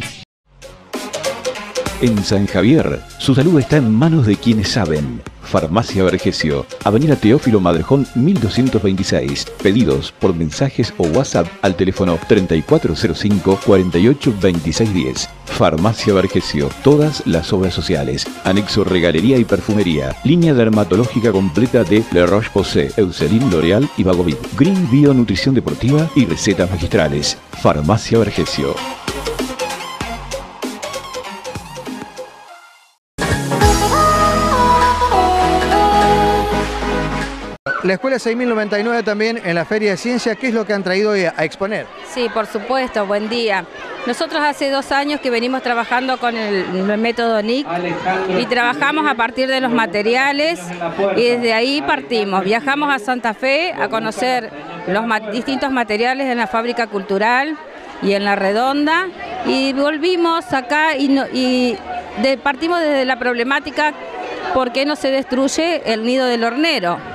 En San Javier, su salud está en manos de quienes saben. Farmacia Vergesio, Avenida Teófilo Madrejón 1226. Pedidos por mensajes o WhatsApp al teléfono 3405-482610. Farmacia Vergesio, todas las obras sociales. Anexo regalería y perfumería. Línea dermatológica completa de Le Roche-Posay, Eucerin, L'Oreal y Vagovit. Green Bio Nutrición Deportiva y recetas magistrales. Farmacia Vergesio. La Escuela 6099 también en la Feria de Ciencia, ¿qué es lo que han traído hoy a exponer? Sí, por supuesto, buen día. Nosotros hace 2 años que venimos trabajando con el método NIC y trabajamos a partir de los materiales y desde ahí partimos. Viajamos a Santa Fe a conocer los distintos materiales en la fábrica cultural y en la redonda y volvimos acá partimos desde la problemática por qué no se destruye el nido del hornero.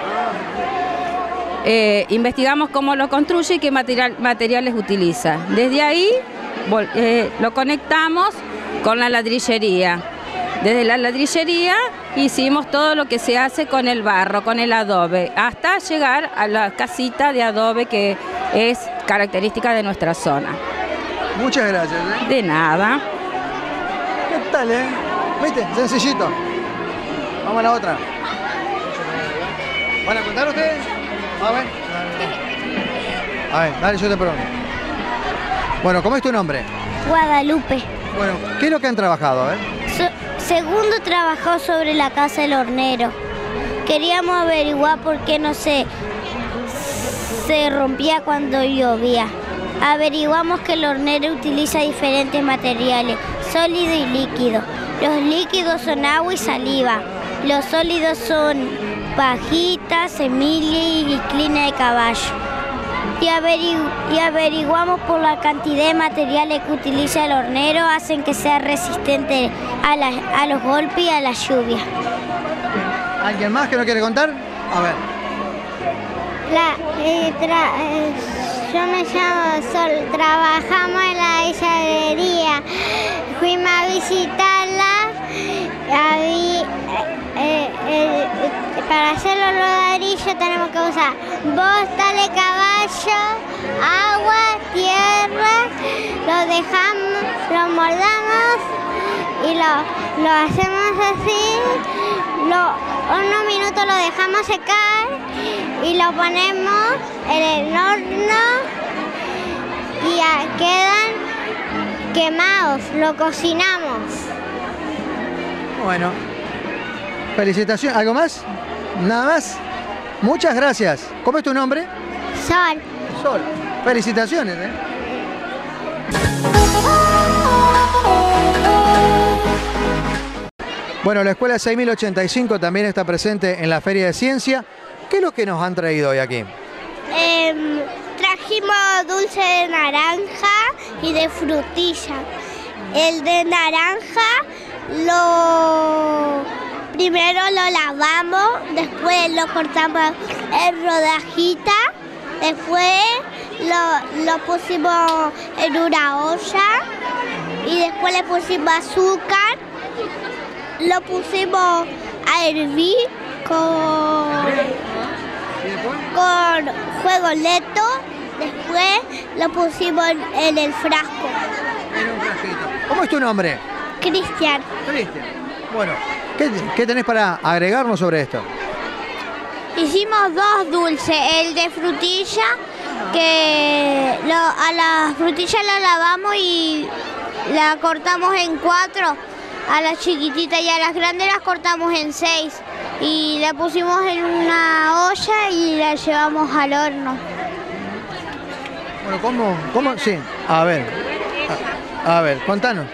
Investigamos cómo lo construye y qué materiales utiliza. Desde ahí lo conectamos con la ladrillería. Desde la ladrillería hicimos todo lo que se hace con el barro, con el adobe, hasta llegar a la casita de adobe que es característica de nuestra zona. Muchas gracias. De nada. ¿Qué tal, ¿Viste? Sencillito. Vamos a la otra. ¿Van a contar ustedes? A ver, dale, yo te pregunto. Bueno, ¿cómo es tu nombre? Guadalupe. Bueno, ¿qué es lo que han trabajado? Segundo trabajó sobre la casa del hornero. Queríamos averiguar por qué no se rompía cuando llovía. Averiguamos que el hornero utiliza diferentes materiales, sólido y líquido. Los líquidos son agua y saliva. Los sólidos son pajita, semilla y clina de caballo. Y averiguamos por la cantidad de materiales que utiliza el hornero, hacen que sea resistente a los golpes y a la lluvia. ¿Alguien más que no quiere contar? A ver. Yo me llamo Sol, trabajamos en la heladería. Fuimos a visitarla. Para hacer los ladrillos tenemos que usar bosta de caballo, agua, tierra, lo mordamos y lo hacemos así, unos minutos lo dejamos secar y lo ponemos en el horno y ya quedan quemados, lo cocinamos. Bueno, felicitaciones. ¿Algo más? ¿Nada más? Muchas gracias. ¿Cómo es tu nombre? Sol. Sol. Felicitaciones, Bueno, la Escuela 6085 también está presente en la Feria de Ciencia. ¿Qué es lo que nos han traído hoy aquí? Trajimos dulce de naranja y de frutilla. El de naranja primero lo lavamos, después lo cortamos en rodajitas, después lo pusimos en una olla y después le pusimos azúcar, lo pusimos a hervir con fuego lento, después lo pusimos en el frasco. ¿Cómo es tu nombre? Cristian. Cristian. Bueno, ¿qué tenés para agregarnos sobre esto? Hicimos 2 dulces, el de frutilla, que a la frutilla la lavamos y la cortamos en 4, a las chiquititas, y a las grandes las cortamos en 6 y la pusimos en una olla y la llevamos al horno. Bueno, ¿cómo? Sí, a ver, contanos.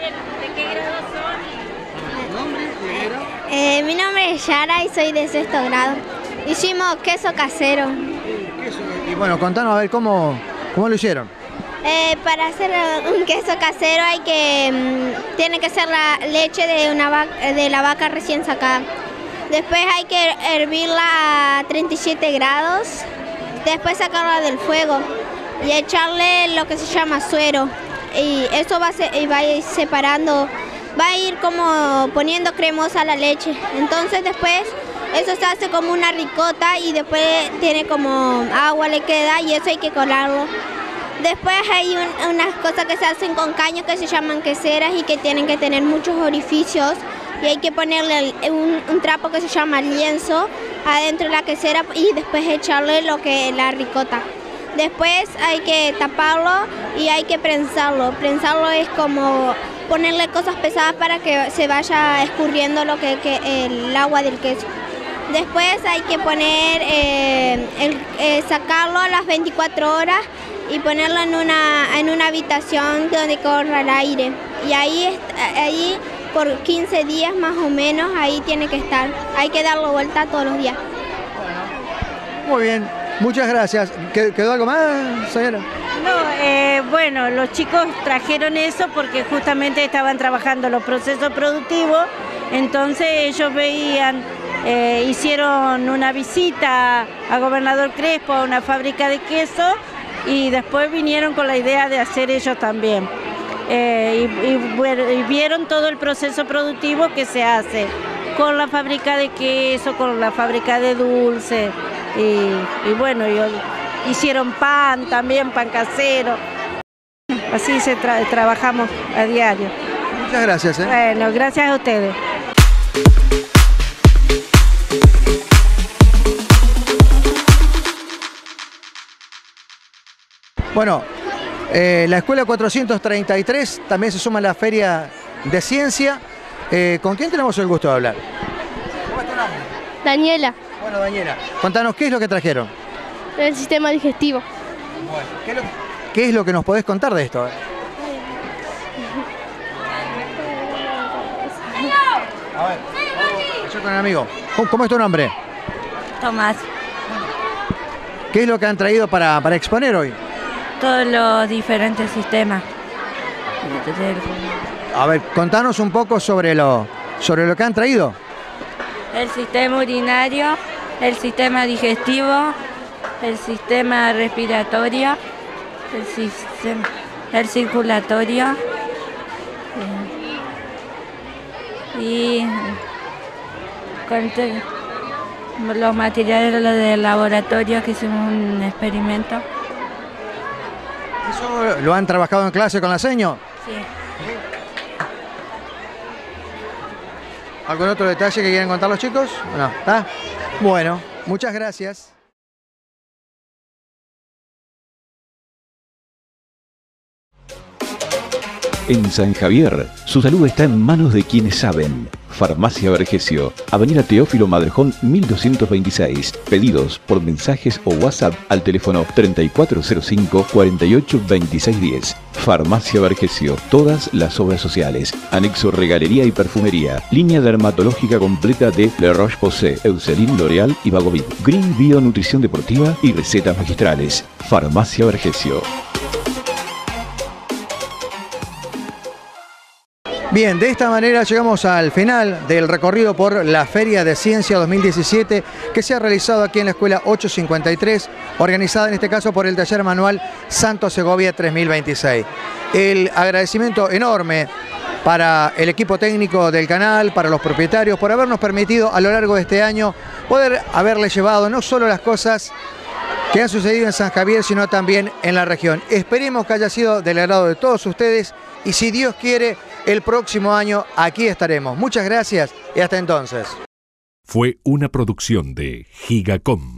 Mi nombre es Yara y soy de 6º grado. Hicimos queso casero. Y bueno, contanos a ver cómo lo hicieron. Para hacer un queso casero tiene que ser la leche de la vaca recién sacada. Después hay que hervirla a 37 grados. Después sacarla del fuego y echarle lo que se llama suero. Y eso va a ir separando, va a ir como poniendo cremosa la leche. Entonces después eso se hace como una ricota y después tiene como agua le queda y eso hay que colarlo. Después hay unas cosas que se hacen con caños que se llaman queseras y que tienen que tener muchos orificios y hay que ponerle un trapo que se llama lienzo adentro de la quesera y después echarle la ricota. Después hay que taparlo y hay que prensarlo. Prensarlo es como ponerle cosas pesadas para que se vaya escurriendo el agua del queso. Después hay que sacarlo a las 24 horas y ponerlo en una habitación donde corra el aire. Y ahí por 15 días más o menos, ahí tiene que estar. Hay que darlo vuelta todos los días. Muy bien, muchas gracias. ¿Quedó algo más, señora? No, bueno, los chicos trajeron eso porque justamente estaban trabajando los procesos productivos, entonces ellos veían, hicieron una visita a Gobernador Crespo, a una fábrica de queso, y después vinieron con la idea de hacer ellos también. Y vieron todo el proceso productivo que se hace con la fábrica de queso, con la fábrica de dulce, y bueno, hicieron pan también, pan casero. Así trabajamos a diario. Muchas gracias. Bueno, gracias a ustedes. Bueno, la Escuela 433 también se suma a la Feria de Ciencia. ¿Con quién tenemos el gusto de hablar? ¿Cómo es tu nombre? Daniela. Bueno, Daniela, contanos, ¿qué es lo que trajeron? El sistema digestivo. Bueno, ¿qué es lo que nos podés contar de esto? A ver, yo con el amigo. ¿Cómo es tu nombre? Tomás. ¿Qué es lo que han traído para exponer hoy? Todos los diferentes sistemas. A ver, contanos un poco sobre lo que han traído. El sistema urinario, el sistema digestivo, el sistema respiratorio, el circulatorio y los materiales del laboratorio que hicimos un experimento. ¿Eso lo han trabajado en clase con la seño? Sí. ¿Algún otro detalle que quieren contar los chicos? No, ¿está? Bueno, muchas gracias. En San Javier, su salud está en manos de quienes saben. Farmacia Vergesio, Avenida Teófilo Madrejón 1226. Pedidos por mensajes o WhatsApp al teléfono 3405-482610. Farmacia Vergesio, todas las obras sociales. Anexo regalería y perfumería. Línea dermatológica completa de Le Roche-Posay, Eucerin, L'Oreal y Vagovit. Green Bio Nutrición Deportiva y recetas magistrales. Farmacia Vergesio. Bien, de esta manera llegamos al final del recorrido por la Feria de Ciencia 2017 que se ha realizado aquí en la Escuela 853, organizada en este caso por el Taller Manual Santo Segovia 3026. El agradecimiento enorme para el equipo técnico del canal, para los propietarios, por habernos permitido a lo largo de este año poder haberle llevado no solo las cosas que han sucedido en San Javier, sino también en la región. Esperemos que haya sido del agrado de todos ustedes y si Dios quiere, el próximo año aquí estaremos. Muchas gracias y hasta entonces. Fue una producción de Gigacom.